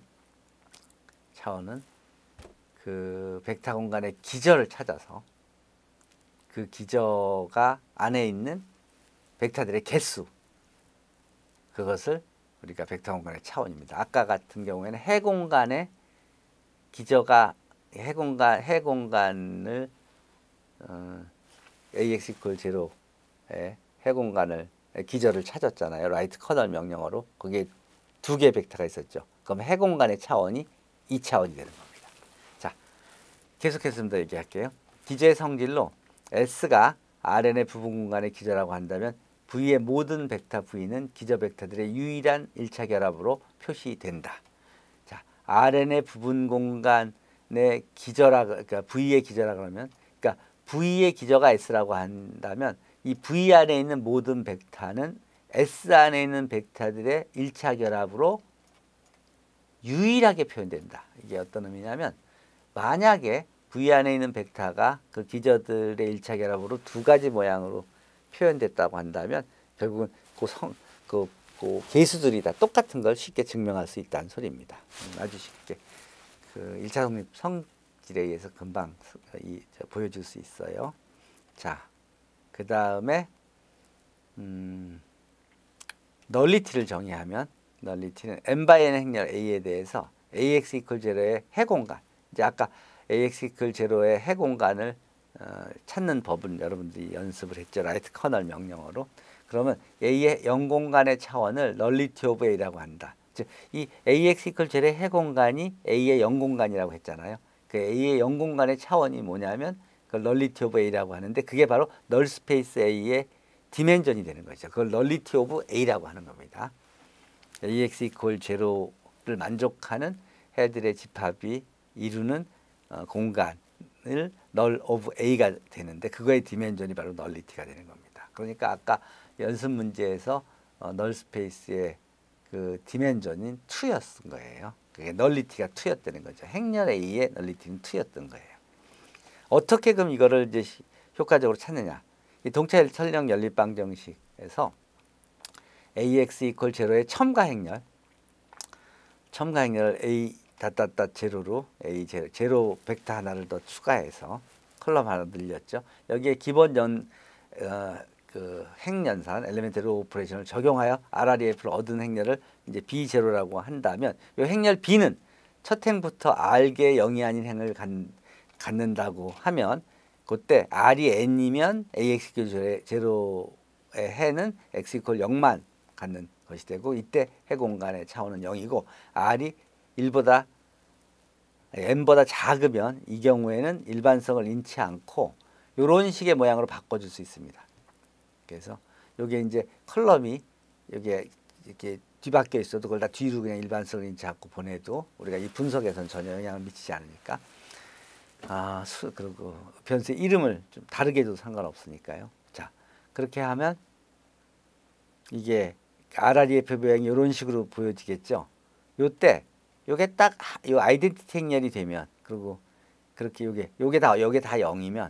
그 벡터 공간의 기저를 찾아서 그 기저가 안에 있는 벡터들의 개수 그것을 우리가 벡터 공간의 차원입니다. 아까 같은 경우에는 해공간의 기저가 해공간을 AX 이퀄 제로의 해공간을 기저를 찾았잖아요. 라이트 커널 명령어로 거기에 두 개의 벡터가 있었죠. 그럼 해공간의 차원이 2차원이 되는 겁니다. 자, 계속해서 좀 더 얘기할게요. 기저의 성질로 S가 RN의 부분 공간의 기저라고 한다면 V의 모든 벡터 V는 기저 벡터들의 유일한 1차 결합으로 표시된다. 자, RN의 부분 공간의 그러니까 V의 기저라 그러면 그러니까 V의 기저가 S라고 한다면 이 V 안에 있는 모든 벡터는 S 안에 있는 벡터들의 1차 결합으로 유일하게 표현된다. 이게 어떤 의미냐면 만약에 V 안에 있는 벡터가 그 기저들의 1차 결합으로 두 가지 모양으로 표현됐다고 한다면 결국은 그 개수들이 다 똑같은 걸 쉽게 증명할 수 있다는 소리입니다. 아주 쉽게 그 1차 독립 성질에 의해서 금방 보여줄 수 있어요. 자, 그 다음에 널리티를 정의하면 널리티는 n/n 행렬 A에 대해서 AX 이퀄 제로의 해공간 이제 아까 AX 이퀄 제로의 해공간을 찾는 법은 여러분들이 연습을 했죠. 라이트 커널 명령어로. 그러면 A의 영공간의 차원을 널리티 오브 A라고 한다. 즉 이 AX 이퀄 제로의 해 공간이 A의 0 공간이라고 했잖아요. 그 A의 0 공간의 차원이 뭐냐면 그걸 널리티 오브 A라고 하는데 그게 바로 널 스페이스 A의 디멘전이 되는 거죠. 그걸 널리티 오브 A라고 하는 겁니다. AX 이퀄 제로를 만족하는 해들의 집합이 이루는 공간을 널 오브 A가 되는데 그거의 디멘전이 바로 널리티가 되는 겁니다. 그러니까 아까 연습 문제에서 널 스페이스의 그 디멘전인 2였던 거예요. 그게 널리티가 2였다는 거죠. 행렬 A의 널리티는 2였던 거예요. 어떻게 그럼 이거를 이제 효과적으로 찾느냐? 이 동차 설령 연립방 정식에서 AX 이퀄 제로의 첨가 행렬 A 닷닷닷 제로로 A 제로 벡터 하나를 더 추가해서 컬럼 하나 늘렸죠. 여기에 기본 그 행연산 엘레멘터리 오퍼레이션을 적용하여 RREF를 얻은 행렬을 이제 B0라고 한다면 이 행렬 B는 첫 행부터 R개 0이 아닌 행을 갖는다고 하면 그때 R이 N이면 AX 제로의 해는 X 이퀄 0만 갖는 것이 되고 이때 해 공간의 차원은 0이고 R이 1보다 N보다 작으면 이 경우에는 일반성을 잃지 않고 이런 식의 모양으로 바꿔줄 수 있습니다. 그래서 여기에 이제 컬럼이 여기에 이렇게 뒤바뀌어 있어도 그걸 다 뒤로 그냥 일반성을 잃지 않고 보내도 우리가 이 분석에서는 전혀 영향을 미치지 않으니까 그리고 변수의 이름을 좀 다르게 해도 상관없으니까요. 자, 그렇게 하면 이게 RREF 모양이 이런 식으로 보여지겠죠. 요때 요게 딱 요 아이덴티티 행렬이 되면 그리고 그렇게 요게 다 0이면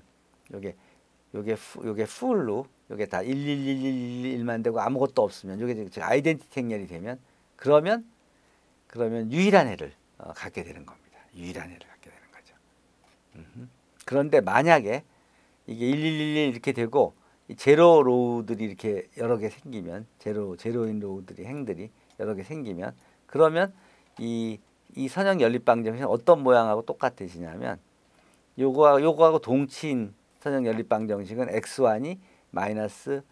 요게 풀로 요게 다 11111만 되고 아무것도 없으면 요게 아이덴티티 행렬이 되면 그러면 유일한 해를 갖게 되는 겁니다. 유일한 해를 갖게 되는 거죠. 그런데 만약에 이게 1111 이렇게 되고 제로 로우들이 이렇게 여러 개 생기면 제로인 로우들이 행들이 여러 개 생기면 그러면 이 선형 연립방 정식은 어떤 모양하고 똑같으시냐면 요거하고 동치인 선형 연립방 정식은 x1이 마이너스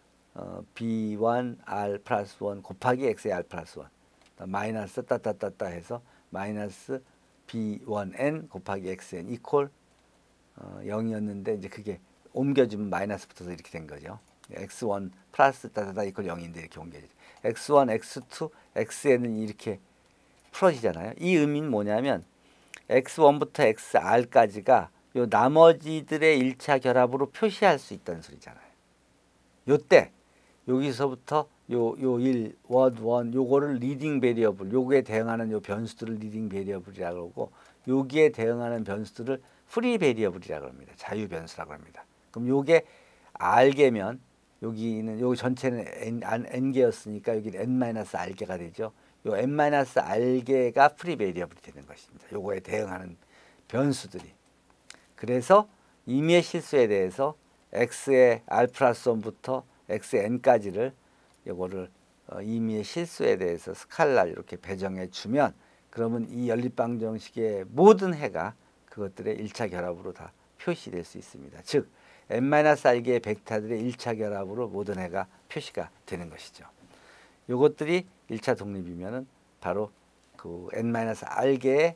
b1r 플러스 1 곱하기 x의 r 플러스 1 마이너스 따따따따 해서 마이너스 b1n 곱하기 xn 이퀄 0이었는데 이제 그게 옮겨주면 마이너스 붙어서 이렇게 된 거죠. x1 플러스 따따따 이퀄 0인데 이렇게 옮겨지죠. x1, x2, xn은 이렇게 풀어지잖아요. 이 의미는 뭐냐면 x1부터 xr까지가 요 나머지들의 1차 결합으로 표시할 수 있다는 소리잖아요. 요때 여기서부터 요 1, 1, 요거를 리딩 베리어블, 요거에 대응하는 요 변수들을 리딩 베리어블이라고 그러고 여기에 대응하는 변수들을 프리 베리어블이라고 합니다. 자유 변수라고 합니다. 그럼 요게 r개면 여기는 요 전체는 n개였으니까 여기는 n-r개가 되죠. 요 n-r개가 프리 베리어블이 되는 것입니다. 요거에 대응하는 변수들이. 그래서 임의의 실수에 대해서 x의 r 플러스 1부터 xn까지를 요거를 임의의 실수에 대해서 스칼라 이렇게 배정해 주면 그러면 이 연립방 정식의 모든 해가 그것들의 1차 결합으로 다 표시될 수 있습니다. 즉 n-r개의 벡터들의 1차 결합으로 모든 해가 표시가 되는 것이죠. 요것들이 1차 독립이면은 바로 그 n-r개의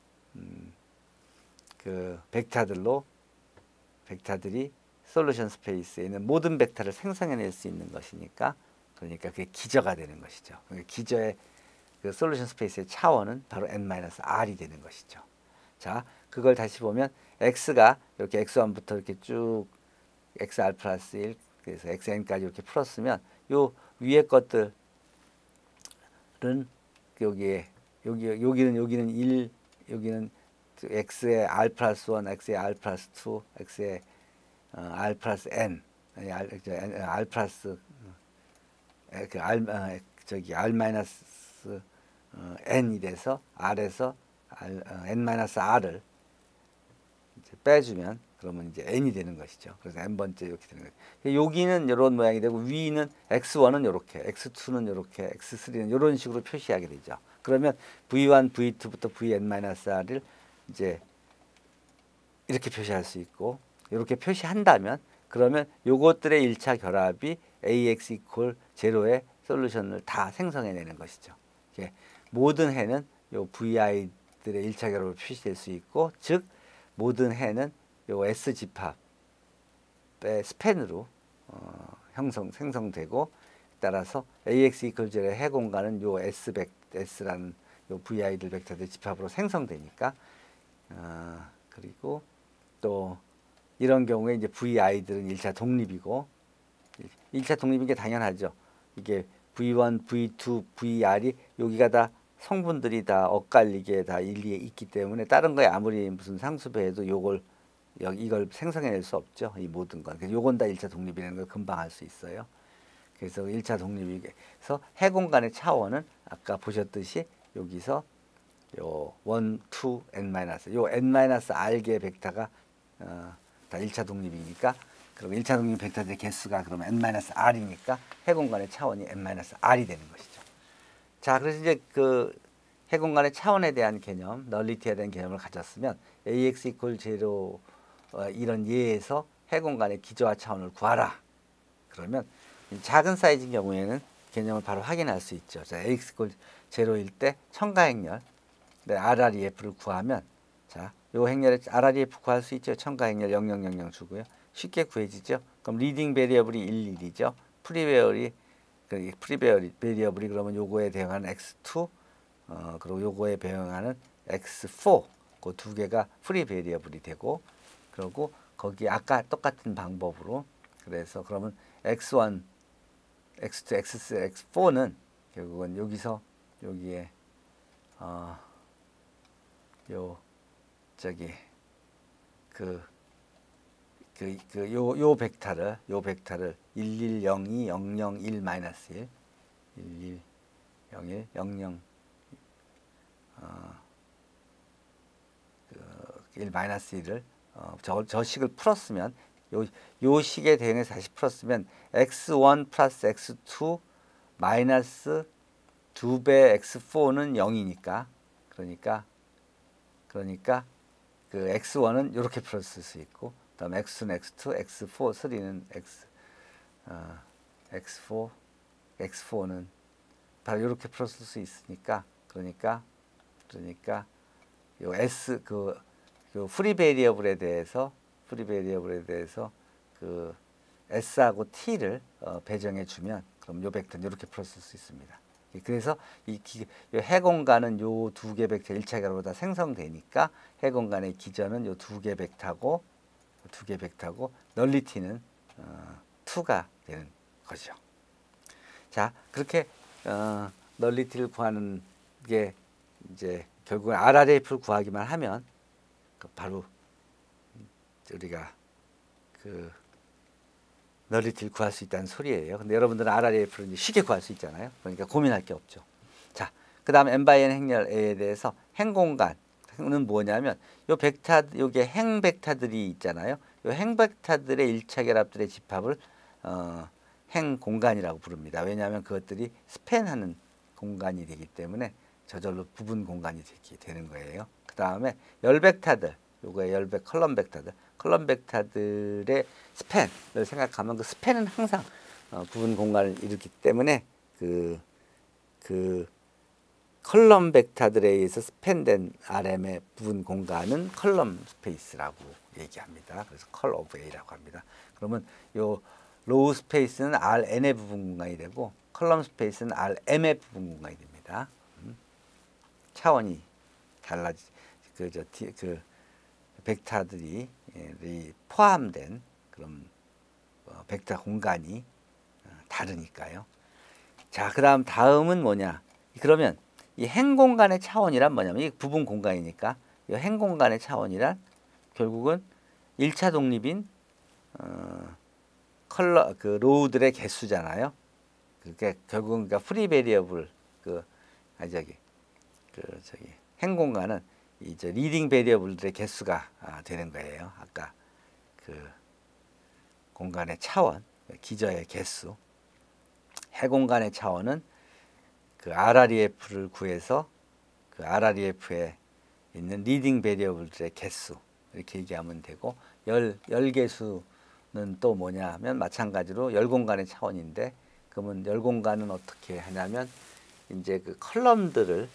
그 벡터들이 솔루션 스페이스에 있는 모든 벡터를 생성해낼 수 있는 것이니까 그러니까 그게 기저가 되는 것이죠. 그러니까 기저의 그 솔루션 스페이스의 차원은 바로 n-r이 되는 것이죠. 자, 그걸 다시 보면 x가 이렇게 x1부터 이렇게 쭉 xr 플러스 1 그래서 xn까지 이렇게 풀었으면 요 위에 것들은 여기는 1 여기는 x의 r 플러스 1, x의 r 플러스 2, x의 r 플러스 n, r 플러스 r 마이너스 n이 돼서 r에서 n 마이너스 r을 이제 빼주면 그러면 이제 n이 되는 것이죠. 그래서 n번째 이렇게 되는 거죠. 여기는 이런 모양이 되고 위는 x1은 이렇게, x2는 이렇게, x3는 이런 식으로 표시하게 되죠. 그러면 v1, v2부터 vn-r을 이제 이렇게 표시할 수 있고 이렇게 표시한다면 그러면 요것들의 1차 결합이 AX 이퀄 제로의 솔루션을 다 생성해내는 것이죠. 모든 해는 요 VI들의 일차 결합으로 표시될 수 있고, 즉 모든 해는 요 S 집합의 스팬으로 생성되고, 따라서 AX 이퀄 0의 해 공간은 요 S라는 요 VI들 벡터들 집합으로 생성되니까, 그리고 또 이런 경우에 이제 VI들은 일차 독립이고, 일차 독립인 게 당연하죠. 이게 V1, V2, VR이 여기가 다 성분들이 다 엇갈리게 다 일리에 있기 때문에 다른 거에 아무리 무슨 상수배해도 이걸 생성해낼 수 없죠. 이 모든 건. 그래서 요건 다 일차 독립이라는 걸 금방 알 수 있어요. 그래서 일차 독립이서 해 공간의 차원은 아까 보셨듯이 여기서 요 1, 2, n-, 요 n-r개 벡터가 다 일차 독립이니까, 그럼 일차 독립 벡터들의 개수가 그러면 n-r이니까 해 공간의 차원이 n-r이 되는 것이죠. 자, 그래서 이제 그 해 공간의 차원에 대한 개념, 널리티에 대한 개념을 가졌으면 AX 이퀄 0 이런 예에서 해 공간의 기저와 차원을 구하라. 그러면 작은 사이즈인 경우에는 개념을 바로 확인할 수 있죠. 자, AX 이퀄 0일 때 첨가행렬 RREF를 구하면, 자, 요 행렬의 RREF 구할 수 있죠. 첨가행렬 0000 주고요. 쉽게 구해지죠. 그럼 리딩 베리어블이 1, 1이죠. 프리베리어블이 그러면 요거에 대응하는 X2, 그리고 요거에 대응하는 X4, 그 두 개가 프리 베리어블이 되고, 그리고 거기 아까 똑같은 방법으로, 그래서 그러면 X1, X2, X3, X4는 결국은 여기서 여기에 요 벡터를 1102 001 -1 1101 00 1 -1을 저 식을 풀었으면, 요 식에 대응해서 다시 풀었으면 x1 플러스 x2 마이너스 2배 x4는 0이니까, 그러니까 그 x1은 이렇게 풀었을 수 있고, 그다음 x2는 x2, x4, 3는 x4는 바로 이렇게 풀었을 수 있으니까, 그러니까 요 s 그 프리 베리어블에 대해서 그 s하고 t를 배정해 주면, 그럼 요 벡터는 이렇게 풀었을 수 있습니다. 그래서 해 공간은 요 두 개 벡터 일차 결합으로 다 생성되니까 해 공간의 기저는 요 두 개 벡터고 널리티는 2가 되는 거죠. 자, 그렇게 널리티를 구하는 게 이제 결국은 RRF를 구하기만 하면 바로 우리가 그 널리티를 구할 수 있다는 소리예요. 근데 여러분들은 RRF를 이제 쉽게 구할 수 있잖아요. 그러니까 고민할 게 없죠. 자, 그 다음 n/n 행렬 A에 대해서 행 공간은 뭐냐면 요 벡터, 요게 행 벡터들이 있잖아요. 요 행 벡터들의 일차 결합들의 집합을 행 공간이라고 부릅니다. 왜냐하면 그것들이 스팬하는 공간이 되기 때문에 저절로 부분 공간이 되는 거예요. 그 다음에 열 벡터들, 요거의 컬럼 벡터들의 스팬을 생각하면 그 스팬은 항상 부분 공간을 이루기 때문에 그 컬럼 벡터들에 의해서 스팬된 RM의 부분 공간은 컬럼 스페이스라고 얘기합니다. 그래서 컬 오브 A라고 합니다. 그러면 요 로우 스페이스는 RN의 부분 공간이 되고 컬럼 스페이스는 RM의 부분 공간이 됩니다. 차원이 달라지 그 벡터들이 포함된 그런 벡터 공간이 다르니까요. 자, 다음은 뭐냐? 그러면 이 행 공간의 차원이란 뭐냐면 이 부분 공간이니까 이 행 공간의 차원이란 결국은 1차 독립인 로우들의 개수잖아요. 그게 결국은 그러니까 프리 베리어블 행 공간은 이제 리딩 베리어블들의 개수가 되는 거예요. 아까 그 공간의 차원, 기저의 개수. 해 공간의 차원은 그 RREF를 구해서 그 RREF에 있는 리딩 베리어블들의 개수, 이렇게 얘기하면 되고, 열 개수는 또 뭐냐 하면 마찬가지로 열 공간의 차원인데, 그러면 열 공간은 어떻게 하냐면 이제 그 컬럼들을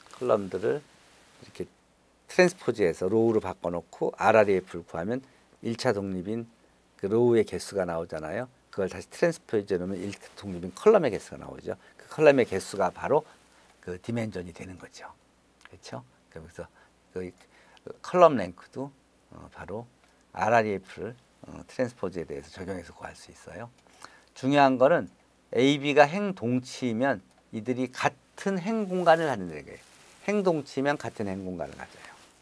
이렇게 트랜스포즈해서 로우로 바꿔놓고 RREF를 구하면 1차 독립인 그 로우의 개수가 나오잖아요. 그걸 다시 트랜스포즈해 놓으면 1차 독립인 컬럼의 개수가 나오죠. 그 컬럼의 개수가 바로 그 디멘전이 되는 거죠. 그렇죠? 그래서 그 컬럼 랭크도 바로 RREF를 트랜스포즈에 대해서 적용해서 구할 수 있어요. 중요한 거는 AB가 행동치면 이들이 같은 행공간을 가진다는 거예요. 행동치면 같은 행공간을 가져요.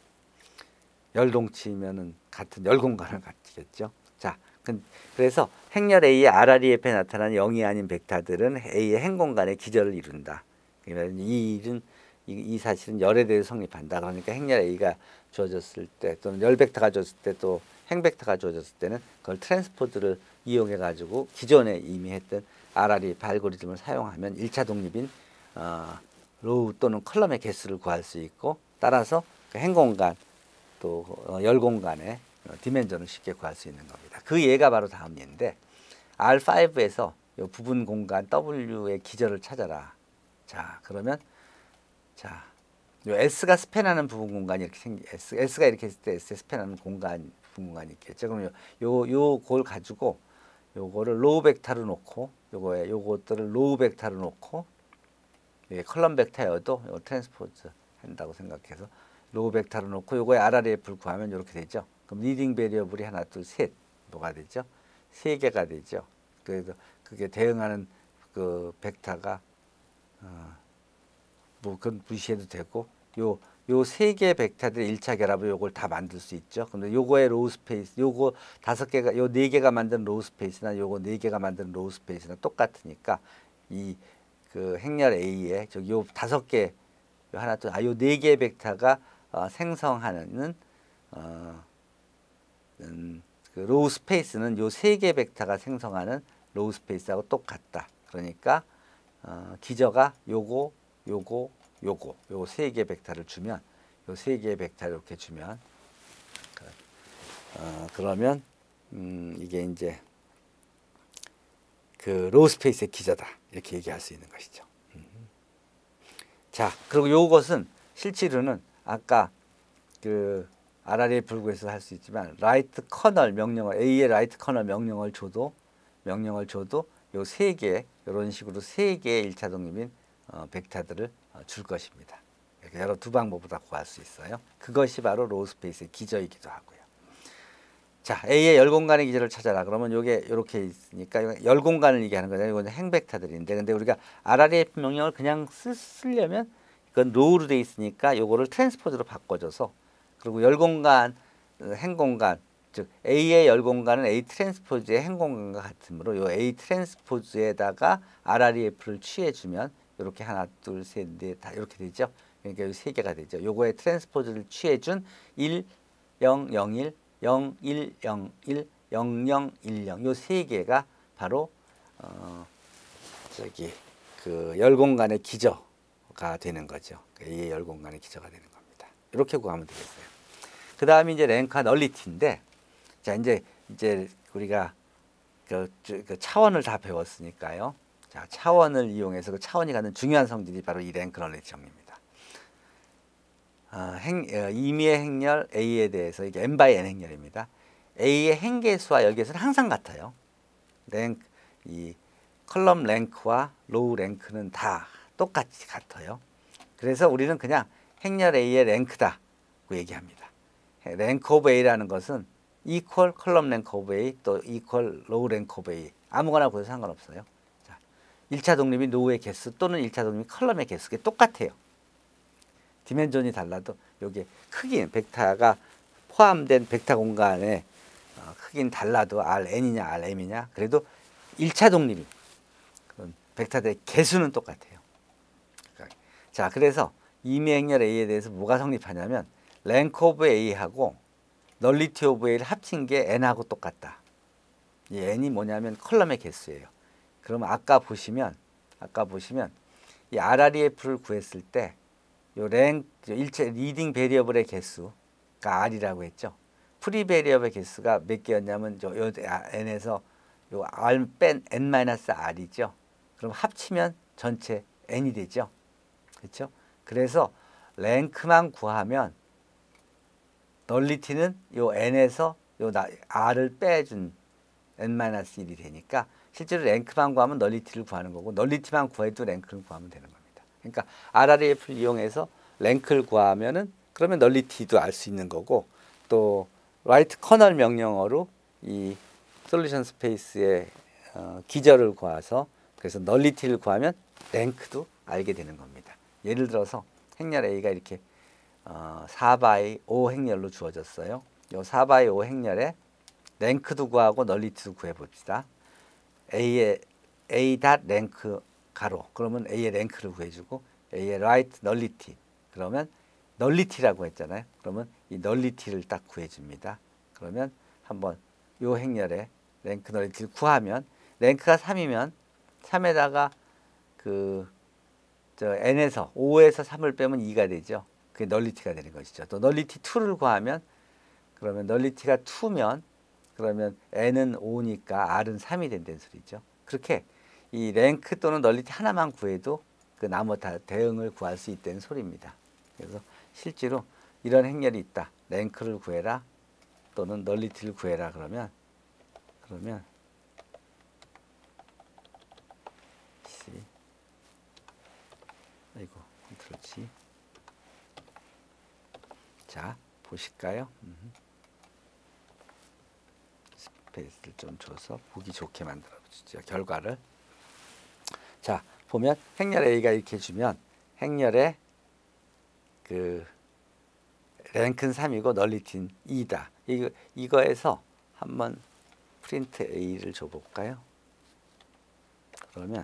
열동치면은 같은 열공간을 가지겠죠. 자, 그래서 행렬 A의 RREF에 나타나는 0이 아닌 벡터들은 A의 행공간의 기저를 이룬다. 그러면 이 사실은 열에 대해서 성립한다. 그러니까 행렬 A가 주어졌을 때 또는 열 벡터가 주어졌을 때 또 행 벡터가 주어졌을 때는 그걸 트랜스포즈를 이용해 가지고 기존에 이미 했던 RREF 알고리즘을 사용하면 1차 독립인 로우 또는 컬럼의 개수를 구할 수 있고, 따라서 그 행공간 또 열공간의 디멘전을 쉽게 구할 수 있는 겁니다. 그 예가 바로 다음 예인데, R5에서 요 부분 공간 W의 기저를 찾아라. 자, 그러면 자, 요 S가 스팬하는 부분 공간이 이렇게 S가 이렇게 있을 때 S에 스팬하는 공간 부분 공간이 있겠죠. 그럼 요걸 가지고 요거를 로우 벡터로 놓고 요것들을 로우 벡터로 놓고, 이게 컬럼 벡터여도 요 트랜스포즈 한다고 생각해서 로우 벡터로 놓고 요거에 RREF를 구하면 이렇게 되죠. 그럼 리딩 베리어블이 하나, 둘, 셋 뭐가 되죠? 세 개가 되죠. 그래서 그게 대응하는 그 벡터가 뭐 그건 무시해도 되고, 요 세 개의 벡터들의 1차 결합을 요걸 다 만들 수 있죠. 근데 요거의 로우 스페이스, 요거 5개가, 요 4개가 만든 로우 스페이스나 요거 4개가 만든 로우 스페이스나 똑같으니까 이 그 행렬 A에 저기 요 5개, 요 하나 또 요 4개의 벡터가 생성하는 그 로우 스페이스는 요 3개의 벡터가 생성하는 로우 스페이스하고 똑같다. 그러니까 기저가 요거 요 3개의 벡터를 주면, 요 3개의 벡터를 이렇게 주면 그러면 이게 이제 그 로우 스페이스의 기저다, 이렇게 얘기할 수 있는 것이죠. 자, 그리고 요것은 실제로는 아까 그 RREF 불구에서 할 수 있지만 라이트 커널 명령을, A의 라이트 커널 명령을 줘도 요 3개, 이런 식으로 3개의 1차 독립인 벡터들을 줄 것입니다. 여러 두 방법으로 다 구할 수 있어요. 그것이 바로 로우 스페이스의 기저이기도 하고요. 자, A의 열공간의 기저를 찾아라. 그러면 요게 이렇게 있으니까 열공간을 얘기하는 거잖아요. 이거는 행 벡터들인데, 근데 우리가 RREF 명령을 그냥 쓰려면 이건 로우로 돼 있으니까 요거를 트랜스포즈로 바꿔줘서, 그리고 열공간, 행공간, 즉 A의 열공간은 A 트랜스포즈의 행공간과 같으므로 요 A 트랜스포즈에다가 RREF를 취해주면 이렇게 하나, 둘, 셋, 넷 다 이렇게 되죠. 그러니까 요 세 개가 되죠. 요거에 트랜스포즈를 취해준 1, 0, 0, 1, 0, 1, 0, 1, 0, 0, 1, 0 요 세 개가 바로 저기 그 열공간의 기저가 되는 거죠. A의 열공간의 기저가 되는 겁니다. 이렇게 구하면 되겠어요. 그 다음에 이제 랭크와 널리티인데, 자, 이제 우리가 그 차원을 다 배웠으니까요. 자, 차원을 이용해서 그 차원이 갖는 중요한 성질이 바로 이 랭크 널리티 정리입니다. 임의의 행렬 A에 대해서 이게 n by n 행렬입니다. A의 행계수와 열계수는 항상 같아요. 이 컬럼 랭크와 로우 랭크는 다 똑같이 같아요. 그래서 우리는 그냥 행렬 A의 랭크다고 얘기합니다. 랭크 오브 A라는 것은 equal 컬럼 랭크 오브 A 또 equal 로우 랭크 오브 A, 아무거나 구해도 상관없어요. 자, 1차 독립이 로우의 개수 또는 1차 독립이 컬럼의 개수가 똑같아요. 디멘전이 달라도 여기 크기, 벡터가 포함된 벡터 공간의 크기는 달라도 Rn이냐 Rm이냐, 그래도 1차 독립이 벡터들의 개수는 똑같아요. 자, 그래서 임의 행렬 A에 대해서 뭐가 성립하냐면 랭크 오브 A하고 널리티 오브 A를 합친 게 n하고 똑같다. 이 n이 뭐냐면 컬럼의 개수예요. 그러면 아까 보시면 이 RREF를 구했을 때 요 일체 리딩 베리어블의 개수가 R이라고 했죠. 프리 베리어블의 개수가 몇 개였냐면 요 n에서 요 R 뺀 n-R이죠. 그럼 합치면 전체 n이 되죠. 그렇죠? 그래서 랭크만 구하면 널리티는 요 n에서 요 r을 빼준 n-1이 되니까 실제로 랭크만 구하면 널리티를 구하는 거고 널리티만 구해도 랭크를 구하면 되는 겁니다. 그러니까 RRAF를 이용해서 랭크를 구하면은 그러면 널리티도 알 수 있는 거고 또 라이트 커널 명령어로 이 솔루션 스페이스의 기저를 구해서 그래서 널리티를 구하면 랭크도 알게 되는 겁니다. 예를 들어서 행렬 A가 이렇게 4 5 행렬로 주어졌어요. 이 4 5 행렬에 랭크도 구하고 널리티도 구해봅시다. A의 A 닷 랭크 가로 그러면 A의 랭크를 구해주고 A의 라이트 널리티 그러면 널리티라고 했잖아요. 그러면 이 널리티를 딱 구해줍니다. 그러면 한번 요 행렬에 랭크 널리티를 구하면 랭크가 3이면 3에다가 n에서 5에서 3을 빼면 2가 되죠. 그게 널리티가 되는 것이죠. 또 널리티 2를 구하면 그러면 널리티가 2면 그러면 n은 5니까 r은 3이 된다는 소리죠. 그렇게 이 랭크 또는 널리티 하나만 구해도 그 나머지 다 대응을 구할 수 있다는 소리입니다. 그래서 실제로 이런 행렬이 있다. 랭크를 구해라 또는 널리티를 구해라 그러면 아이고 컨트롤 G 자 보실까요? 스페이스를 좀 줘서 보기 좋게 만들어 주죠. 결과를 자 보면 행렬 A가 이렇게 주면 행렬에 랭크는 3이고 널리티는 2다. 이거에서 한번 프린트 A를 줘볼까요? 그러면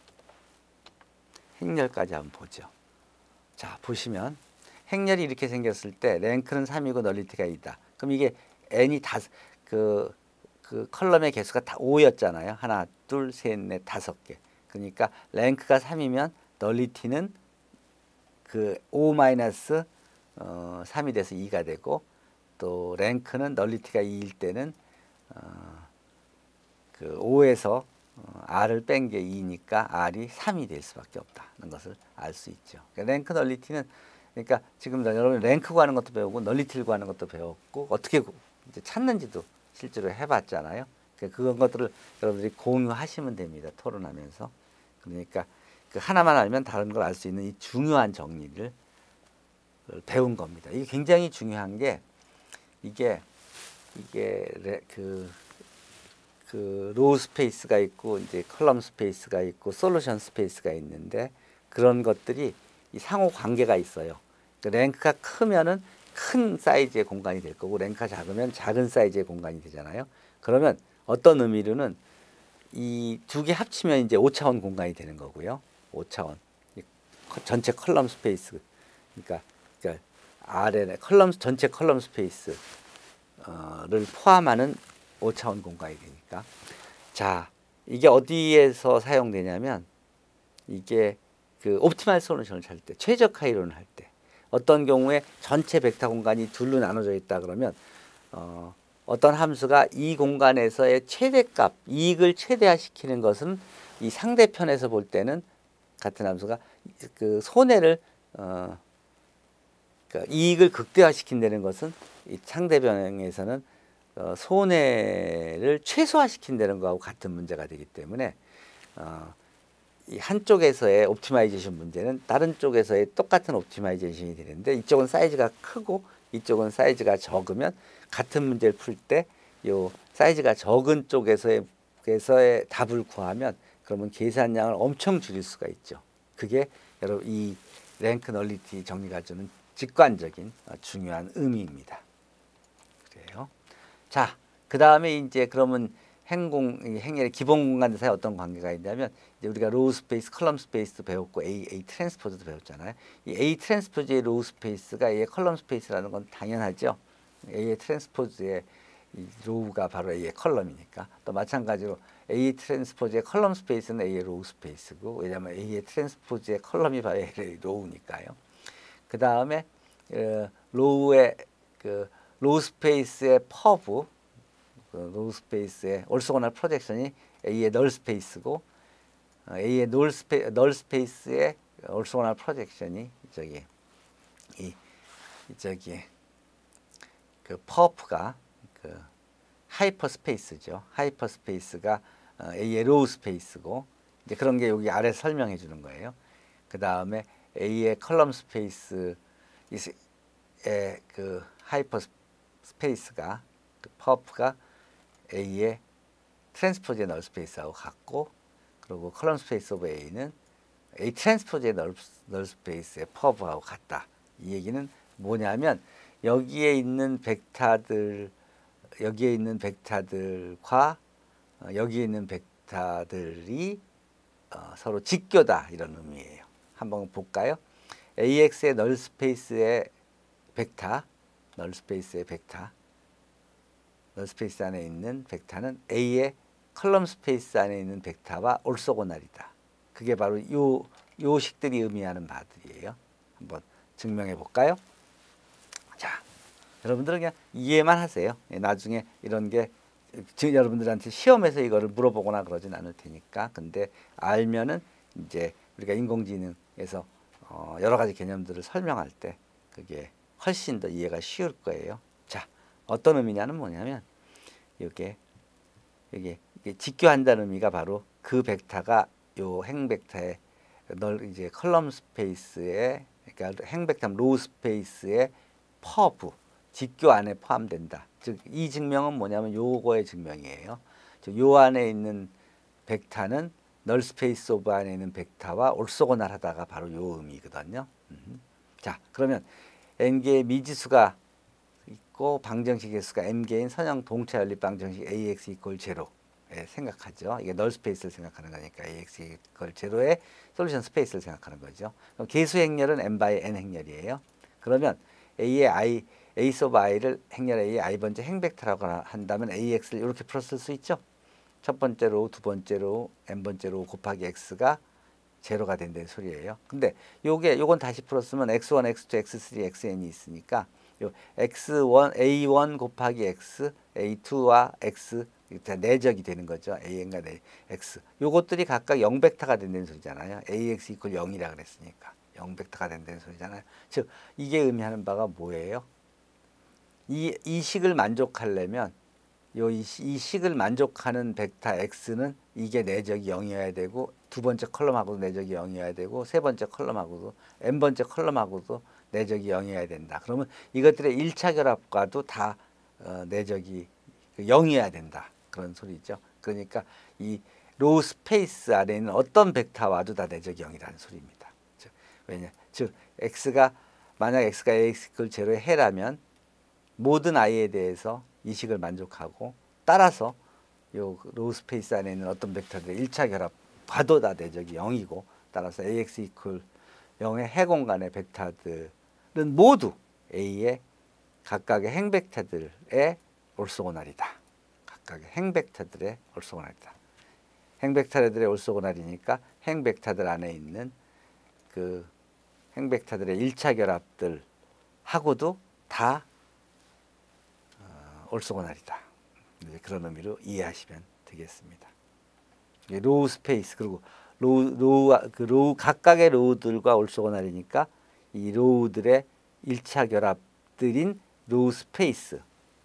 행렬까지 한번 보죠. 자 보시면 행렬이 이렇게 생겼을 때 랭크는 3이고 널리티가 2다. 그럼 이게 n이 그 컬럼의 개수가 다 5였잖아요. 하나, 둘, 셋, 넷, 5개. 그러니까 랭크가 3이면 널리티는 5-3이 돼서 2가 되고 또 랭크는 널리티가 2일 때는 5에서 r을 뺀 게 2니까 r이 3이 될 수밖에 없다는 것을 알 수 있죠. 그러니까 랭크 널리티는 그러니까 지금 여러분 랭크 구하는 것도 배우고 널리티를 구하는 것도 배웠고 어떻게 이제 찾는지도 실제로 해봤잖아요. 그러니까 그런 것들을 여러분들이 공유하시면 됩니다. 토론하면서. 그러니까 그 하나만 알면 다른 걸 알 수 있는 이 중요한 정리를 배운 겁니다. 이게 굉장히 중요한 게 이게 로우 스페이스가 있고 이제 컬럼 스페이스가 있고 솔루션 스페이스가 있는데 그런 것들이 이 상호 관계가 있어요. 랭크가 크면은 큰 사이즈의 공간이 될 거고 랭크가 작으면 작은 사이즈의 공간이 되잖아요. 그러면 어떤 의미로는 이 두 개 합치면 이제 5차원 공간이 되는 거고요. 5차원 전체 컬럼 스페이스 그러니까 아래 전체 컬럼 스페이스를 포함하는 5차원 공간이 되니까 자 이게 어디에서 사용되냐면 이게 옵티멀 솔루션을 찾을 때 최적화 이론을 할 때 어떤 경우에 전체 벡터 공간이 둘로 나눠져 있다 그러면 어떤 함수가 이 공간에서의 최대값 이익을 최대화시키는 것은 이 상대편에서 볼 때는 같은 함수가 손해를 그러니까 이익을 극대화시킨다는 것은 이 상대편에서는 손해를 최소화시킨다는 거하고 같은 문제가 되기 때문에 이 한쪽에서의 옵티마이제이션 문제는 다른 쪽에서의 똑같은 옵티마이제이션이 되는데 이쪽은 사이즈가 크고 이쪽은 사이즈가 적으면 같은 문제를 풀 때 요 사이즈가 적은 쪽에서의 답을 구하면 그러면 계산량을 엄청 줄일 수가 있죠. 그게 여러분 이 랭크 널리티 정리가 주는 직관적인 중요한 의미입니다. 그래요. 자, 그 다음에 이제 그러면 행렬의 기본 공간 사이에 어떤 관계가 있냐면 이제 우리가 로우 스페이스, 컬럼 스페이스도 배웠고 A 트랜스포즈도 배웠잖아요. 이 A 트랜스포즈의 로우 스페이스가 A의 컬럼 스페이스라는 건 당연하죠. A의 트랜스포즈의 이 로우가 바로 A의 컬럼이니까 또 마찬가지로 A 트랜스포즈의 컬럼 스페이스는 A의 로우 스페이스고 왜냐하면 A의 트랜스포즈의 컬럼이 바로 A의 로우니까요. 그 다음에 로우의 로우 스페이스의 퍼브 로우 스페이스의 올소고널 프로젝션이 A의 널 스페이스고 A의 널 스페이스의 올소고날 프로젝션이 저기 저기 그 퍼프가 그 하이퍼스페이스죠. 하이퍼스페이스가 A의 로우 스페이스고 이제 그런 게 여기 아래 설명해 주는 거예요. 그 다음에 A의 컬럼 스페이스의 그 하이퍼스페이스가 그 퍼프가 A의 트랜스포즈의 널 스페이스하고 같고, 그리고 컬럼 스페이스 오브 A는 A 트랜스포즈의 널 스페이스의 퍼브하고 같다. 이 얘기는 뭐냐면 여기에 있는 벡터들과 여기에 있는 벡터들이 서로 직교다, 이런 의미예요. 한번 볼까요? AX의 널 스페이스의 벡터, 널 스페이스 안에 있는 벡터는 A의 컬럼 스페이스 안에 있는 벡터와 올소고날이다. 그게 바로 요 식들이 의미하는 바들이에요. 한번 증명해 볼까요? 자, 여러분들은 그냥 이해만 하세요. 나중에 이런 게 여러분들한테 시험에서 이거를 물어보거나 그러진 않을 테니까. 근데 알면은 이제 우리가 인공지능에서 여러 가지 개념들을 설명할 때 그게 훨씬 더 이해가 쉬울 거예요. 자, 어떤 의미냐는 뭐냐면 이게 직교한다는 의미가 바로 그 벡터가 요 행벡터의 이제 컬럼 스페이스에, 그러니까 행벡터 로우 스페이스의 퍼브, 직교 안에 포함된다. 즉 이 증명은 뭐냐면 요거의 증명이에요. 즉 요 안에 있는 벡터는 널 스페이스 오브 안에 있는 벡터와 올소고날 하다가 바로 요 의미거든요. 자, 그러면 n개의 미지수가 있고 방정식의 수가 m개인 선형 동차 연립 방정식 ax 이퀄 제로 생각하죠. 이게 널 스페이스를 생각하는 거니까 ax 이퀄 제로의 솔루션 스페이스를 생각하는 거죠. 그럼 개수 행렬은 m by n 행렬이에요. 그러면 a의 a 오브 i를 행렬 a의 i번째 행벡터라고 한다면 ax를 이렇게 풀었을 수 있죠. 첫 번째 로우, 두 번째 로우, n번째 로우 곱하기 x가 제로가 된다는 소리예요. 근데 요건 다시 풀었으면 x1, x2, x3, xn이 있으니까 요 x1, a1 곱하기 x, a2와 x 내적이 되는 거죠. an과 x. 요것들이 각각 0벡터가 된다는 소리잖아요. ax 이퀄 0이라 그랬으니까 0벡터가 된다는 소리잖아요. 즉 이게 의미하는 바가 뭐예요? 이 식을 만족하려면 이 식을 만족하는 벡터 x는 이게 내적이 0이어야 되고, 두 번째 컬럼하고도 내적이 0이어야 되고, 세 번째 컬럼하고도 n번째 컬럼하고도 내적이 0이어야 된다. 그러면 이것들의 1차 결합과도 다 내적이 0이어야 된다. 그런 소리죠. 그러니까 이 로우 스페이스 안에 있는 어떤 벡터와도 다 내적이 0이라는 소리입니다. 즉 만약 x가 ax 이퀄 제로의 해라면 모든 i에 대해서 이 식을 만족하고, 따라서 요 로우 스페이스 안에 있는 어떤 벡터들의 1차 결합과도 다 내적이 0이고, 따라서 ax 이퀄 0의 해 공간의 벡터들은 모두 A의 각각의 행벡터들의 올소고날이다. 각각의 행벡터들의 올소고날이다. 행벡터들의 올소고날이니까 행벡터들 안에 있는 그 행벡터들의 1차 결합들하고도 다 올소고날이다. 그런 의미로 이해하시면 되겠습니다. 로우 스페이스, 그리고 로우 각각의 로우들과 올소고날이니까 이 로우들의 1차 결합들인 로우 스페이스,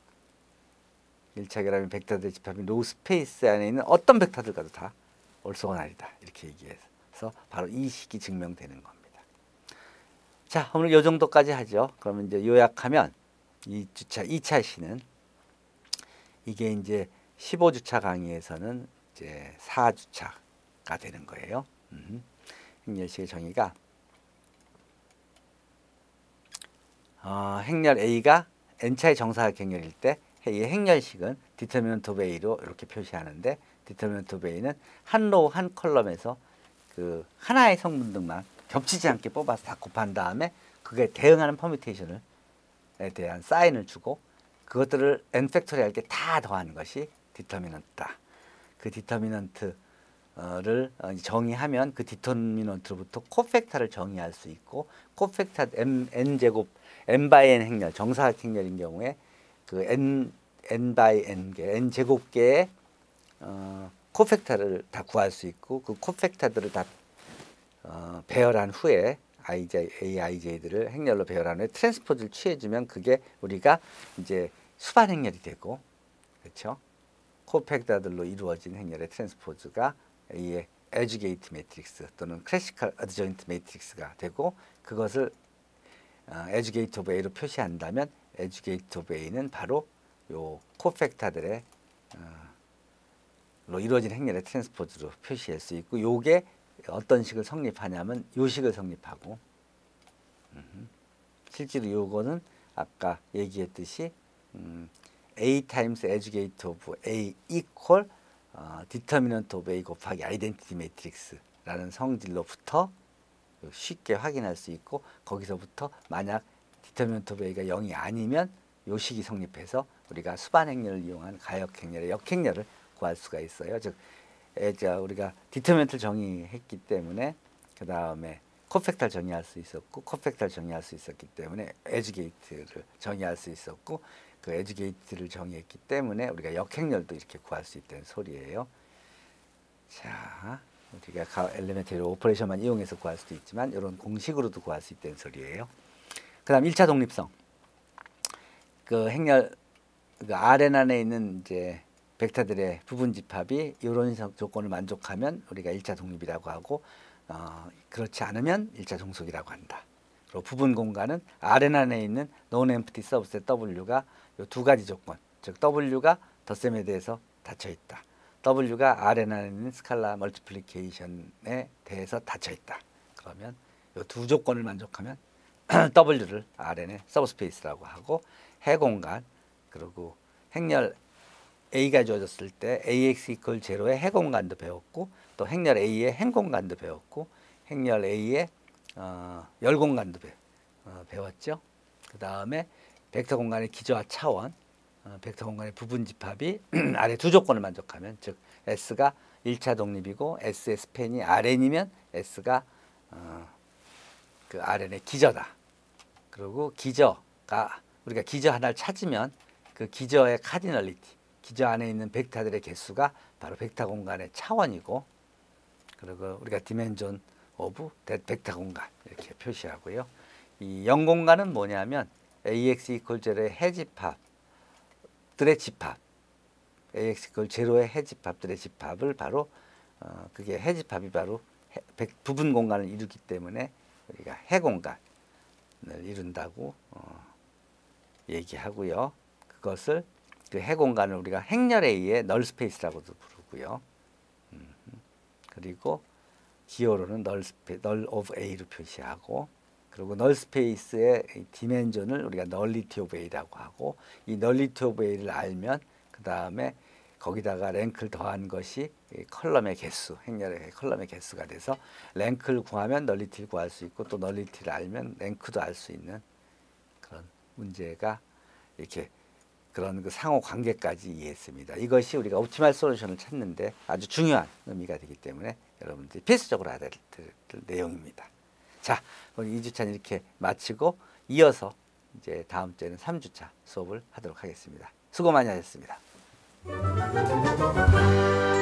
1차 결합인 벡터들의 집합인 로우 스페이스 안에 있는 어떤 벡터들과도 다 올소고날이다. 이렇게 얘기해서 바로 이 식이 증명되는 겁니다. 자, 오늘 요 정도까지 하죠. 그러면 이제 요약하면 이 주차 2차 시는 이게 이제 15주차 강의에서는 이제 4주차가 되는 거예요. 행렬식의 정의가 행렬 A가 n차의 정사각 행렬일 때 이 행렬식은 디터미넌트 오브 A로 이렇게 표시하는데, 디터미넌트 오브 A는 한 로우 한 컬럼에서 그 하나의 성분들만 겹치지 않게 뽑아서 다 곱한 다음에 그게 대응하는 퍼뮤테이션에 대한 사인을 주고, 그것들을 n 팩토리얼게 다 더하는 것이 디터미넌트다. 그 디터미넌트를 정의하면 그 디터미넌트로부터 코팩터를 정의할 수 있고, 코팩터 n 제곱 n 바이 n 행렬, 정사각 행렬인 경우에 그 n 바이 n 제곱개의 코팩터를 다 구할 수 있고, 그 코팩터들을 다 배열한 후에 AIJ들을 행렬로 배열한 후에 트랜스포즈를 취해주면 그게 우리가 이제 수반 행렬이 되고, 그렇죠? 코팩터들로 이루어진 행렬의 트랜스포즈가 A의 에듀게이트 매트릭스 또는 클래시컬 어드조인트 매트릭스가 되고, 그것을 에듀게이트 오브 A로 표시한다면 에듀게이트 오브 A는 바로 요 코팩터들의 로 이루어진 행렬의 트랜스포즈로 표시할 수 있고, 요게 어떤 식을 성립하냐면 요 식을 성립하고, 실제로 요거는 아까 얘기했듯이 A 타임스 에듀게이트 오브 A 이퀄 디터미넌트 오브 A 곱하기 아이덴티티 매트릭스라는 성질로부터 쉽게 확인할 수 있고, 거기서부터 만약 디터미넌트 오브 A가 0이 아니면 요 식이 성립해서 우리가 수반 행렬을 이용한 가역 행렬의 역행렬을 구할 수가 있어요. 즉 우리가 디터미넌트를 정의했기 때문에 그 다음에 코팩터를 정의할 수 있었고, 코팩터를 정의할 수 있었기 때문에 에듀게이트를 정의할 수 있었고, 그 에듀게이트를 정의했기 때문에 우리가 역행렬도 이렇게 구할 수 있다는 소리예요. 자, 우리가 엘리멘터리 오퍼레이션만 이용해서 구할 수도 있지만 이런 공식으로도 구할 수 있다는 소리예요. 그 다음 1차 독립성. 그 행렬, 그 Rn 안에 있는 이제 벡터들의 부분 집합이 이런 조건을 만족하면 우리가 1차 독립이라고 하고, 그렇지 않으면 1차 종속이라고 한다. 그리고 부분 공간은 Rn 안에 있는 non-empty subset W가 이 두 가지 조건, 즉 W가 덧셈에 대해서 닫혀 있다, W가 Rn 안에 있는 스칼라 멀티플리케이션에 대해서 닫혀 있다. 그러면 이 두 조건을 만족하면 W를 Rn의 서브스페이스라고 하고, 해공간, 그리고 행렬 A가 주어졌을 때 AX 이퀄 제로의 해공간도 배웠고, 또 행렬 A의 행공간도 배웠고, 행렬 A의 열공간도 배웠죠. 그 다음에 벡터 공간의 기저와 차원, 벡터 공간의 부분 집합이 아래 두 조건을 만족하면, 즉 S가 1차 독립이고 S의 스팬이 Rn이면 S가 그 Rn의 기저다. 그리고 기저가 우리가 기저 하나를 찾으면 그 기저의 카디널리티, 기저 안에 있는 벡터들의 개수가 바로 벡터 공간의 차원이고, 그리고 우리가 디멘전 오브 댓 벡터 공간 이렇게 표시하고요. 이 0공간은 뭐냐면 AX 이퀄 제로의 해집합들의 집합, AX 이퀄 제로의 해집합들의 집합을 바로 그게 해집합이 바로 부분 공간을 이루기 때문에 우리가 해공간을 이룬다고 얘기하고요. 그것을 그 해공간을 우리가 행렬 A의 널 스페이스라고도 부르고요. 그리고 기호로는 널 오브 A로 표시하고, 그리고 널 스페이스의 디멘전을 우리가 널리티 오브 A라고 하고, 이 널리티 오브 A를 알면 그 다음에 거기다가 랭크를 더한 것이 컬럼의 개수, 행렬의 컬럼의 개수가 돼서 랭크를 구하면 널리티를 구할 수 있고, 또 널리티를 알면 랭크도 알 수 있는 그런 문제가 이렇게 그런 그 상호 관계까지 이해했습니다. 이것이 우리가 옵티멀 솔루션을 찾는데 아주 중요한 의미가 되기 때문에 여러분들이 필수적으로 알아야 될 내용입니다. 자, 오늘 2주차는 이렇게 마치고 이어서 이제 다음 주에는 3주차 수업을 하도록 하겠습니다. 수고 많이 하셨습니다.